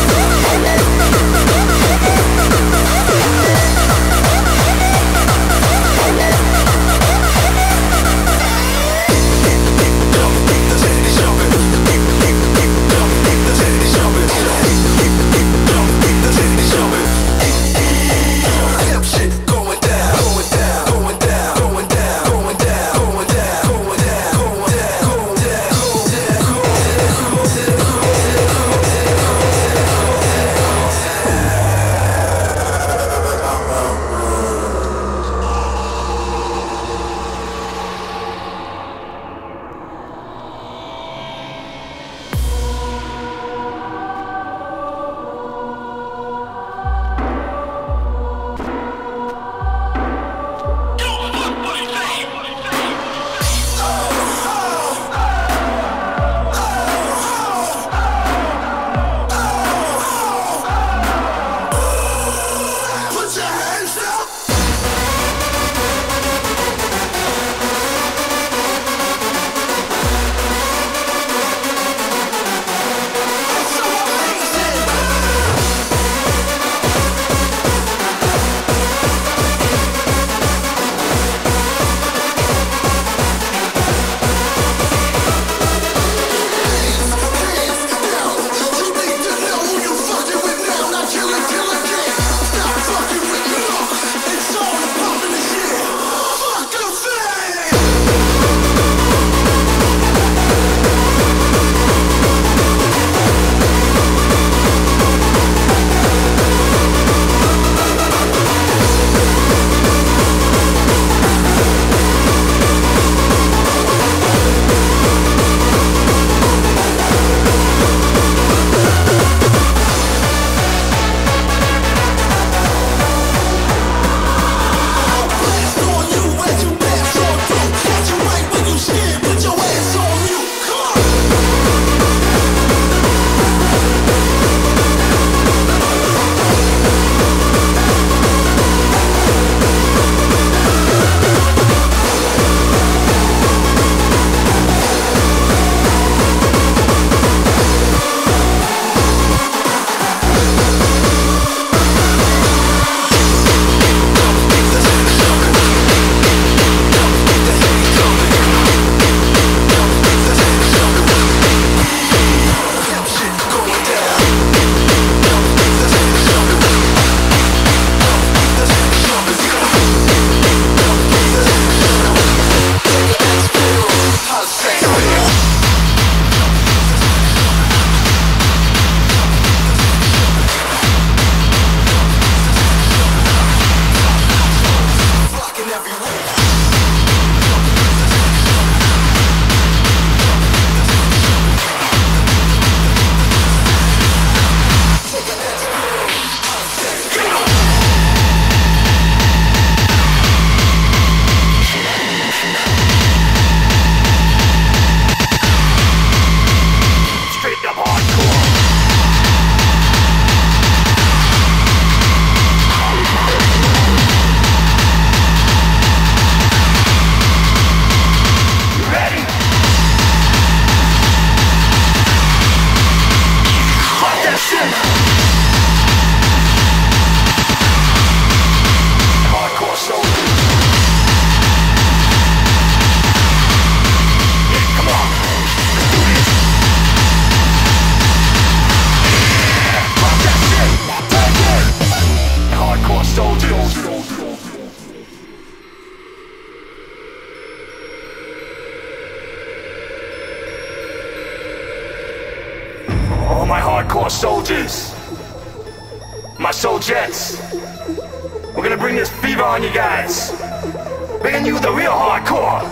hardcore soldiers, my soldiers. We're gonna bring this fever on you guys, bringing you the real hardcore.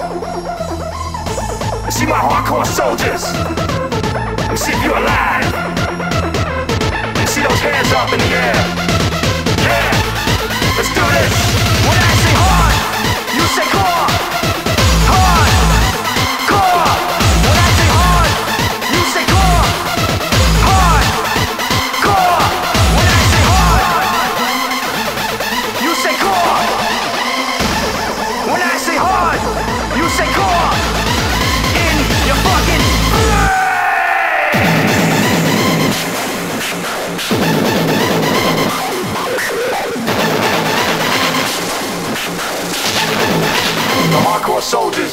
See my hardcore soldiers. Let me see if you're alive. Let me see those hands up in the air. Yeah, let's do this. When I say hard, you say core. Hard, core. When I say hard, you say core. Hard, core. When I say hard, you say core. When I say hard, you say core. In your fucking brain. The hardcore soldiers.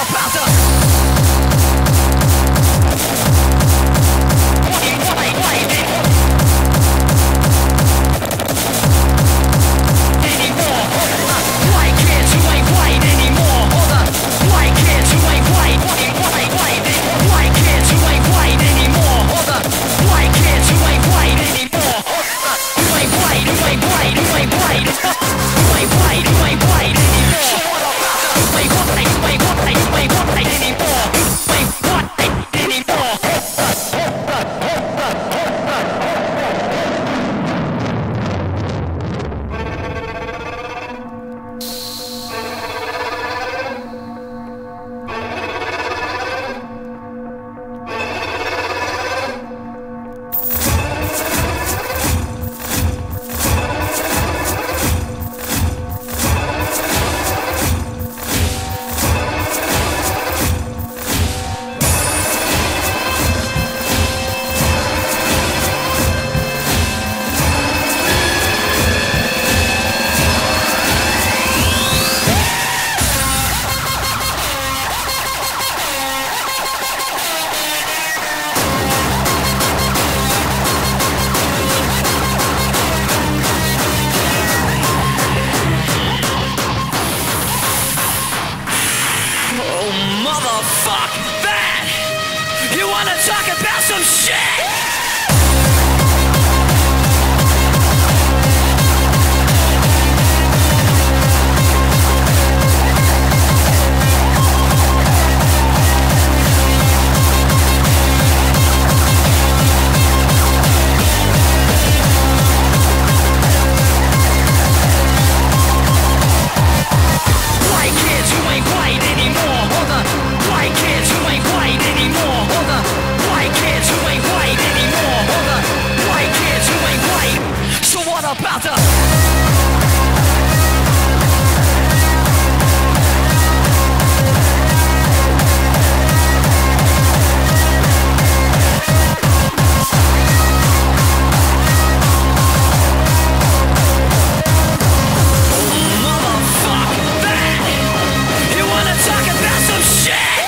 about to wait, wait, wait, anymore. White kids who ain't white anymore. Hold up. White kids who ain't white. White, white, white. White kids who ain't white anymore. Hold up. White kids who ain't white anymore. You ain't white, you ain't white, you ain't white. You ain't white, you ain't white anymore. You ain't white, you ain't white, you ain't white anymore. You ain't white anymore. Motherfuck that! You wanna talk about some shit? White kids who ain't white anymore. Hold up. White kids who ain't white anymore. Hold up. White kids who ain't white anymore. Hold up. White kids who ain't white. So what about the motherfuck that? You wanna talk about some shit?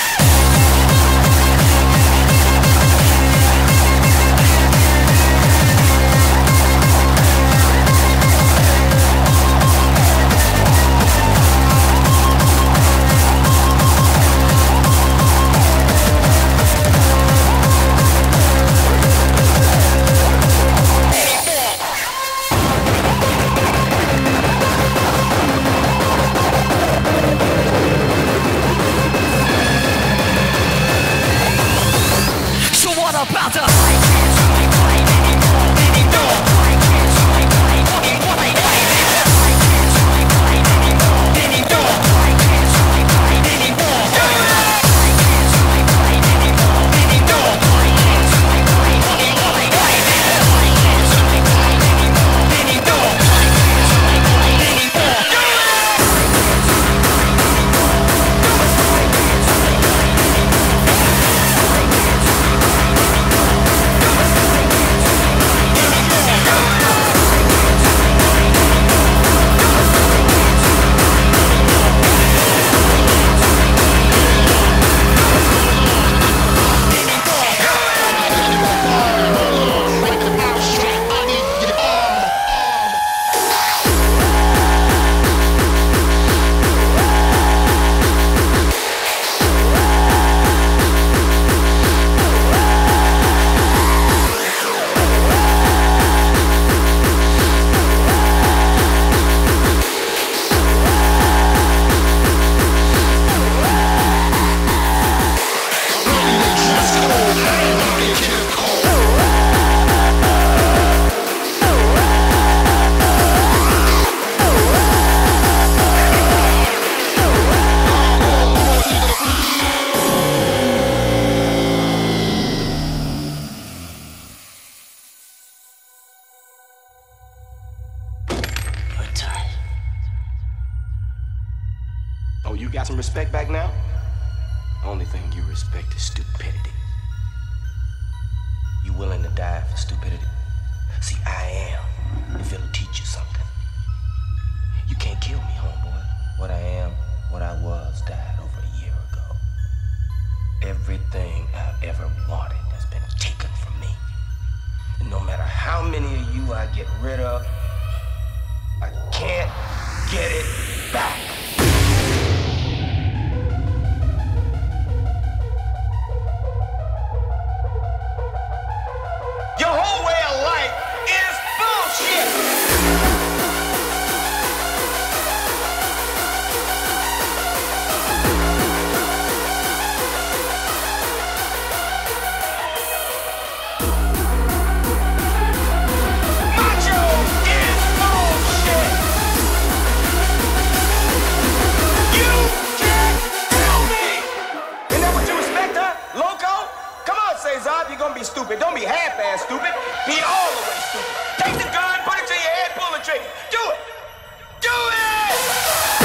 So what about the white kids who ain't white anymore? Anymore. White kids who ain't white. White, white, white. White kids who ain't white anymore. Anymore. White kids who ain't white anymore. White kids who ain't white anymore. Anymore. White kids who ain't white anymore. White kids who ain't white anymore. Anymore. White kids who ain't white anymore. Oh, you got some respect back now? Only thing you respect is stupidity. You willing to die for stupidity? See, I am, if it'll teach you something. You can't kill me, homeboy. What I am, what I was, died over a year ago. get rid of. I can't get it back. Your whole way of life is bullshit! You're gonna be stupid. Don't be half-ass stupid. Be all the way stupid. Take the gun, put it to your head, pull the trigger. Do it! Do it!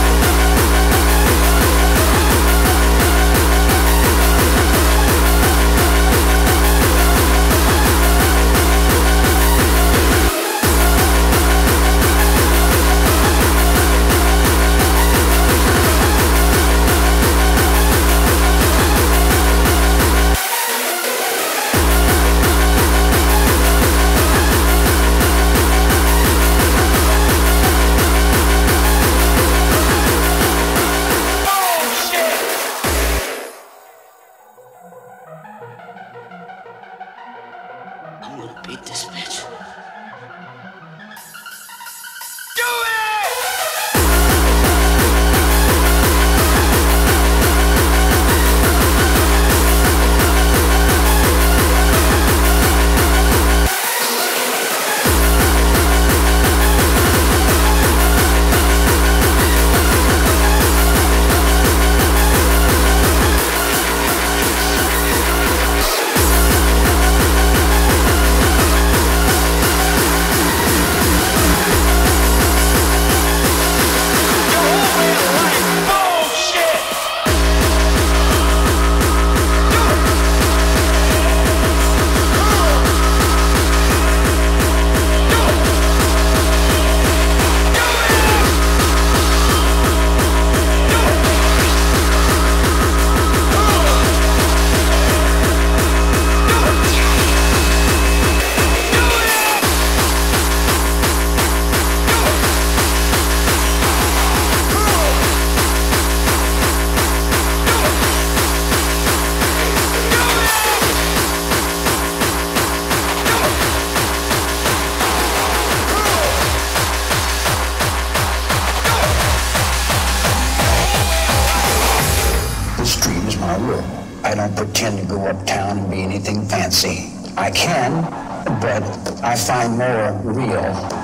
I don't pretend to go uptown and be anything fancy. I can, but I find more real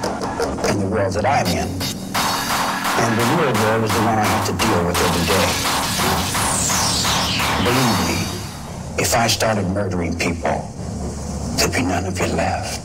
in the world that I'm in. And the real world is the one I have to deal with every day. Believe me, if I started murdering people, there'd be none of you left.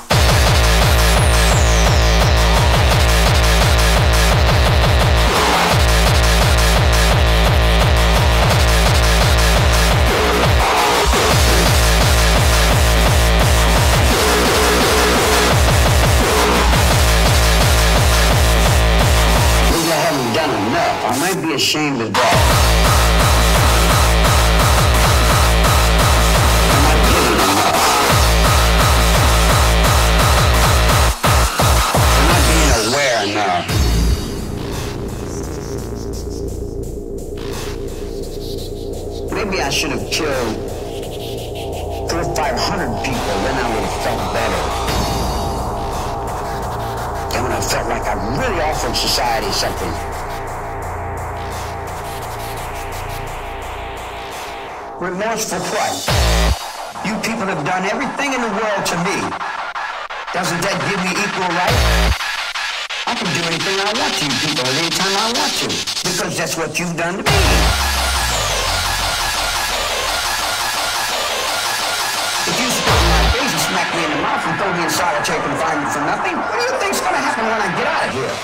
I might be ashamed of that. I'm not giving enough. I'm not being aware enough. Maybe I should have killed four or five hundred people, then I would have felt better. Then when I felt like I really offered society something. Remorse for what? You people have done everything in the world to me. Doesn't that give me equal right? I can do anything I want to you people at any time I want to, because that's what you've done to me. If you spit in my face and smack me in the mouth and throw me in solitary confinement for nothing, what do you think's gonna happen when I get out of here?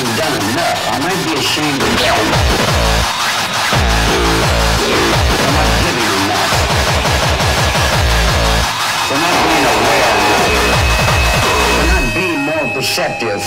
haven't done enough. I might be ashamed of that. I'm not giving enough. They're not being aware enough. They're not being more perceptive.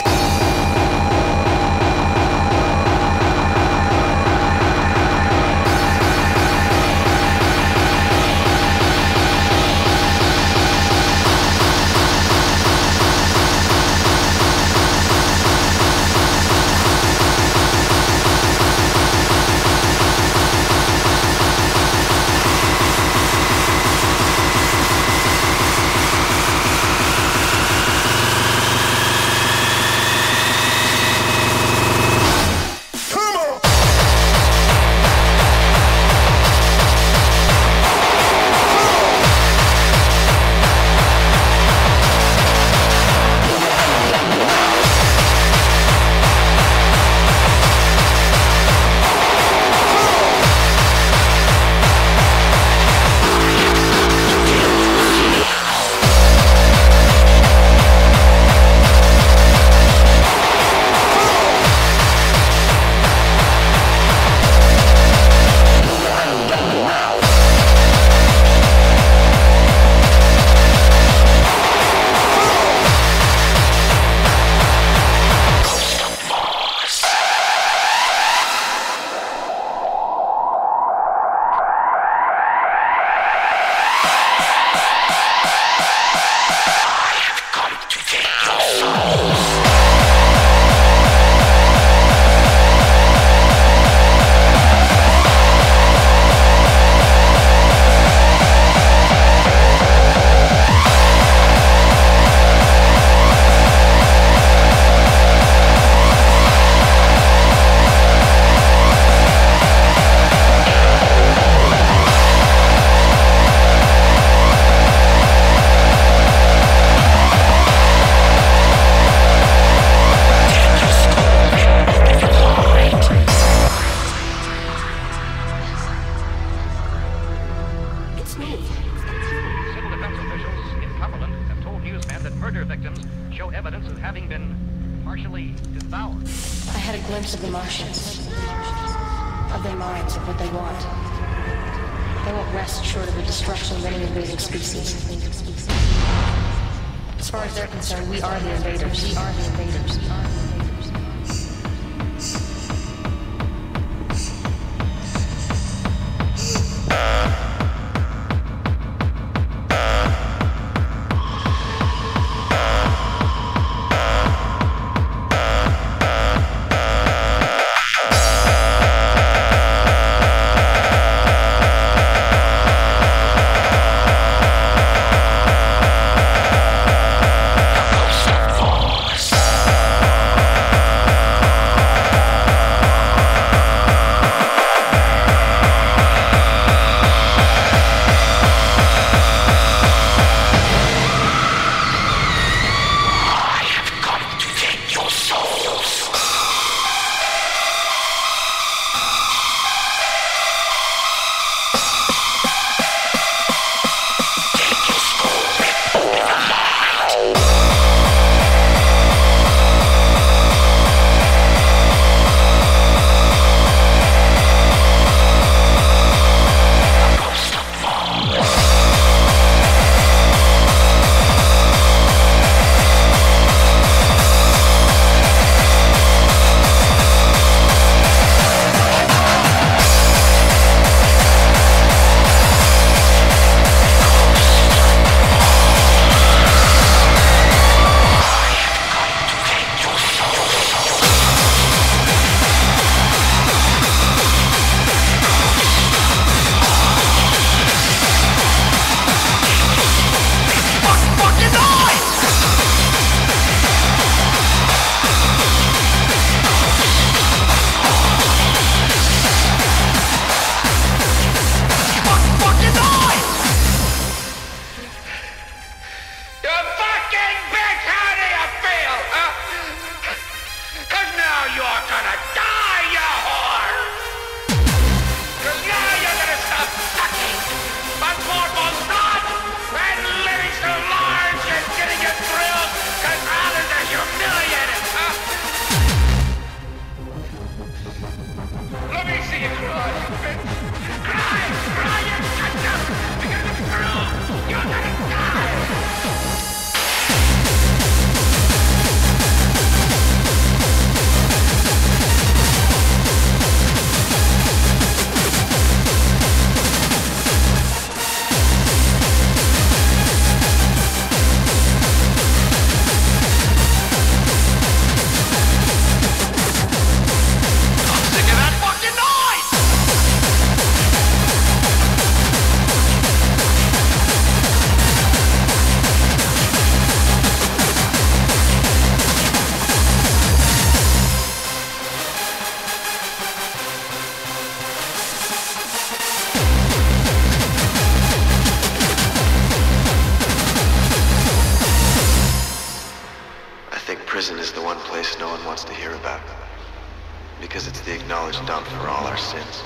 think prison is the one place no one wants to hear about. Because it's the acknowledged dump for all our sins.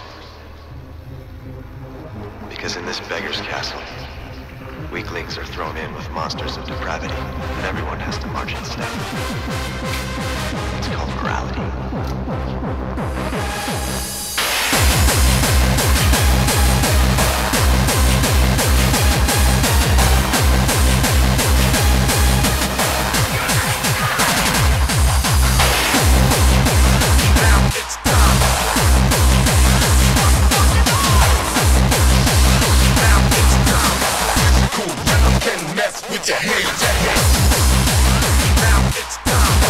Because in this beggar's castle, weaklings are thrown in with monsters of depravity, and everyone has to march in step. It's called morality. With your hands ahead. Now it's time.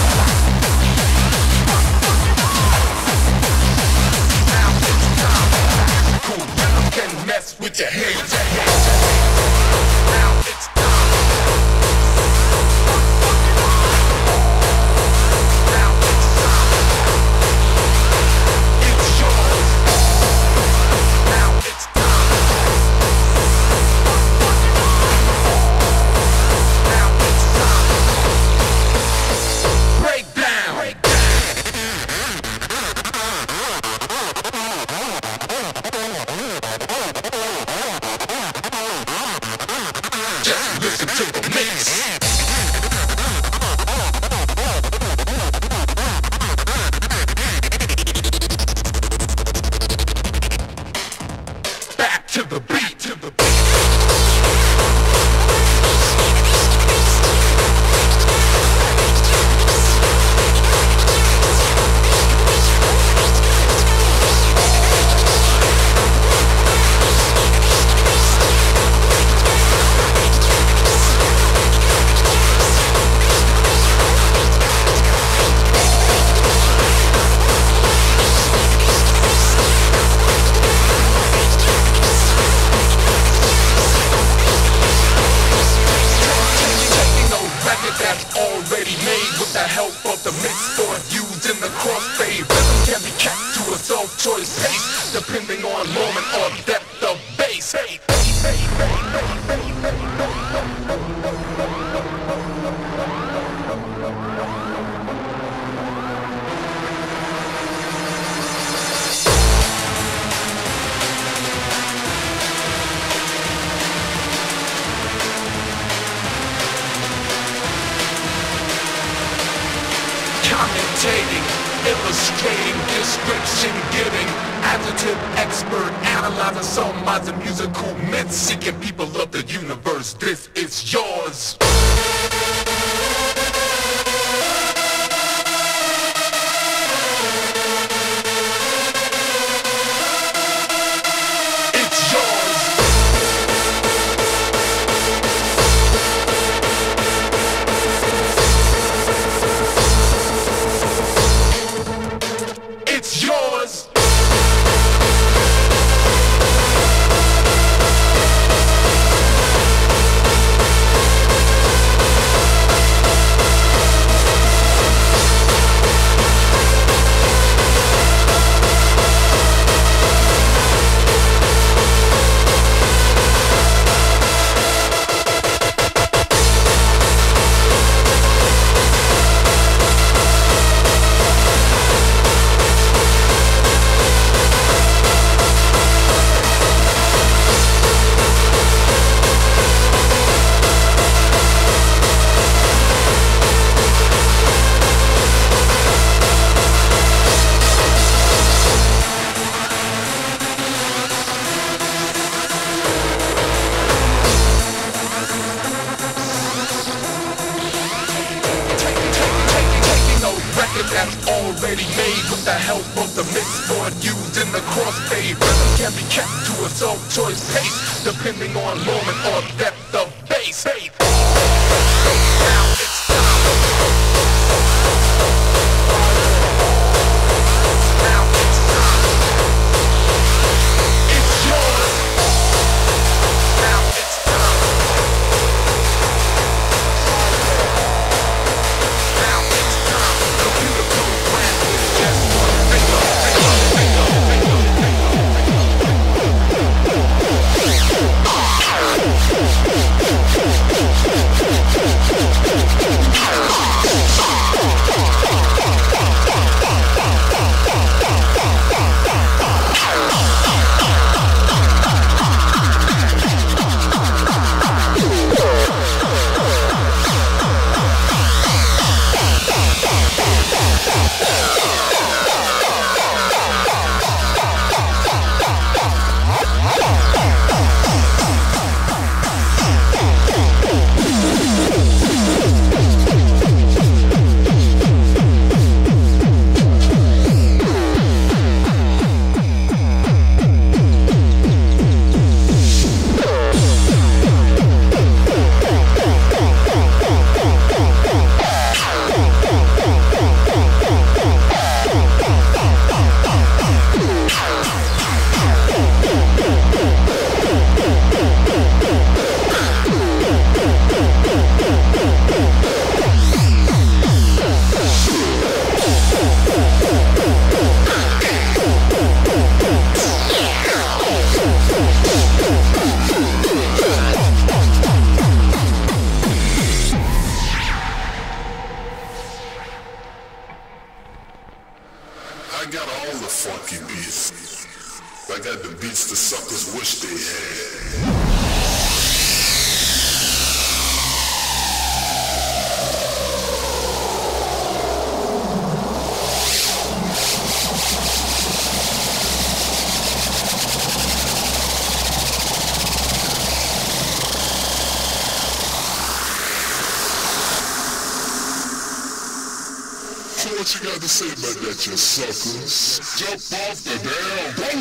Now it's time. Cool rhythm can mess with your hands ahead. Now it's time. Now it's time. It's yours. Now it's time. To the beat, to the beat. That's already made with the help of the mixboard used in the crossfade. Rhythm can be kept to a self-choice pace, depending on moment or depth of bass. Hey, hey, hey, hey, hey, hey, commentating, illustrating, description giving, adjective expert, analyzing some minds and musical myths, seeking people of the universe. This is yours. It's yours. That's already made with the help of the mixboard used in the crossfade. Rhythm can be kept to a self-choice pace, depending on moment or depth of bass. Hey. Now it's time. Now it's time. It's yours. Now it's time. Now it's time. Computer program with just one finger, finger, finger, finger, finger, finger, finger. got all the funky beats. I got the beats the suckers wish they had. What you got to say about that, you suckers? Jump off the damn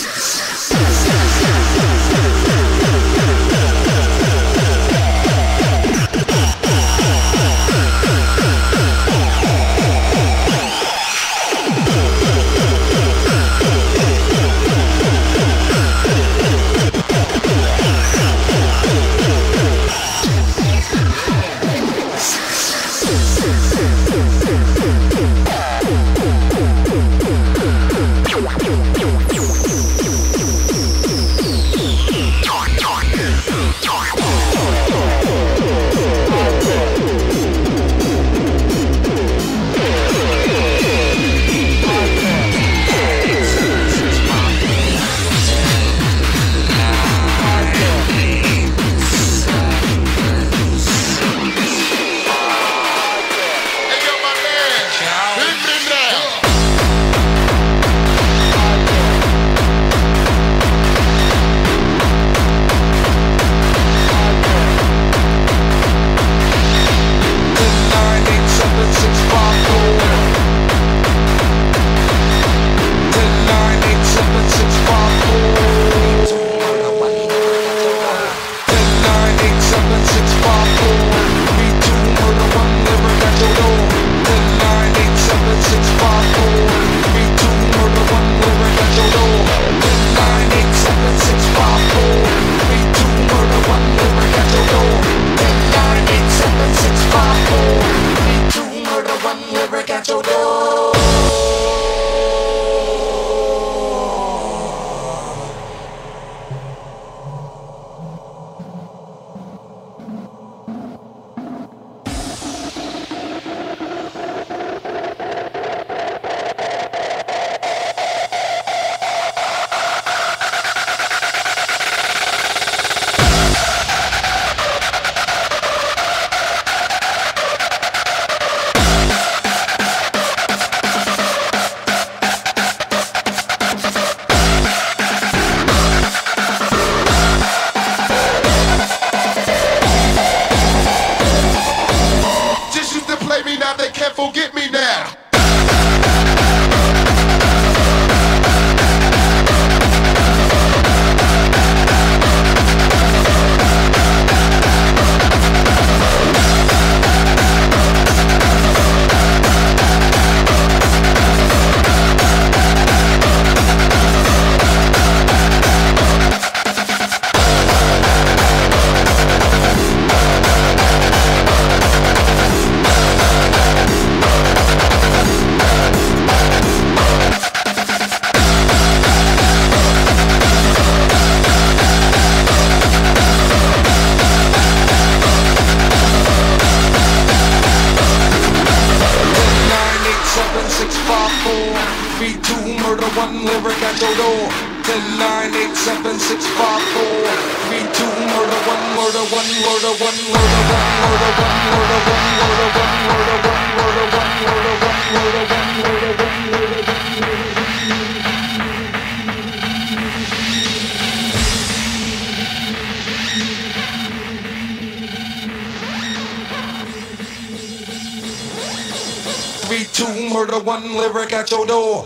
Three, two, murder, one, lyric at your door.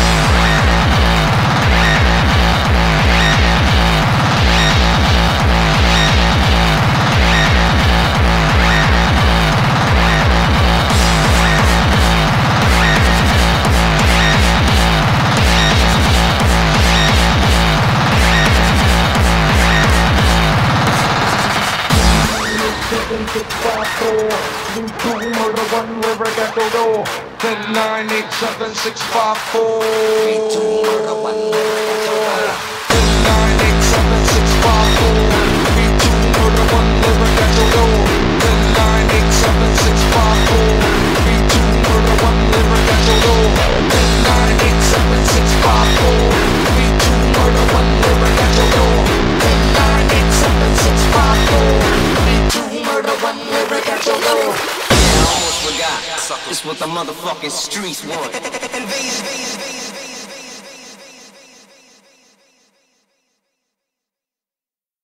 Ten, nine, eight, seven, six, five, four. Three, two, murder, one, lyric at your door. Ten, nine, eight, seven, six, five, four. Three, two, murder, one, lyric at your door. Ten, nine, eight, seven, six, five, four. Three, two, murder, one, lyric at your door. Ten, nine, eight, one lyric at your door. I almost forgot. It's what the motherfucking streets want.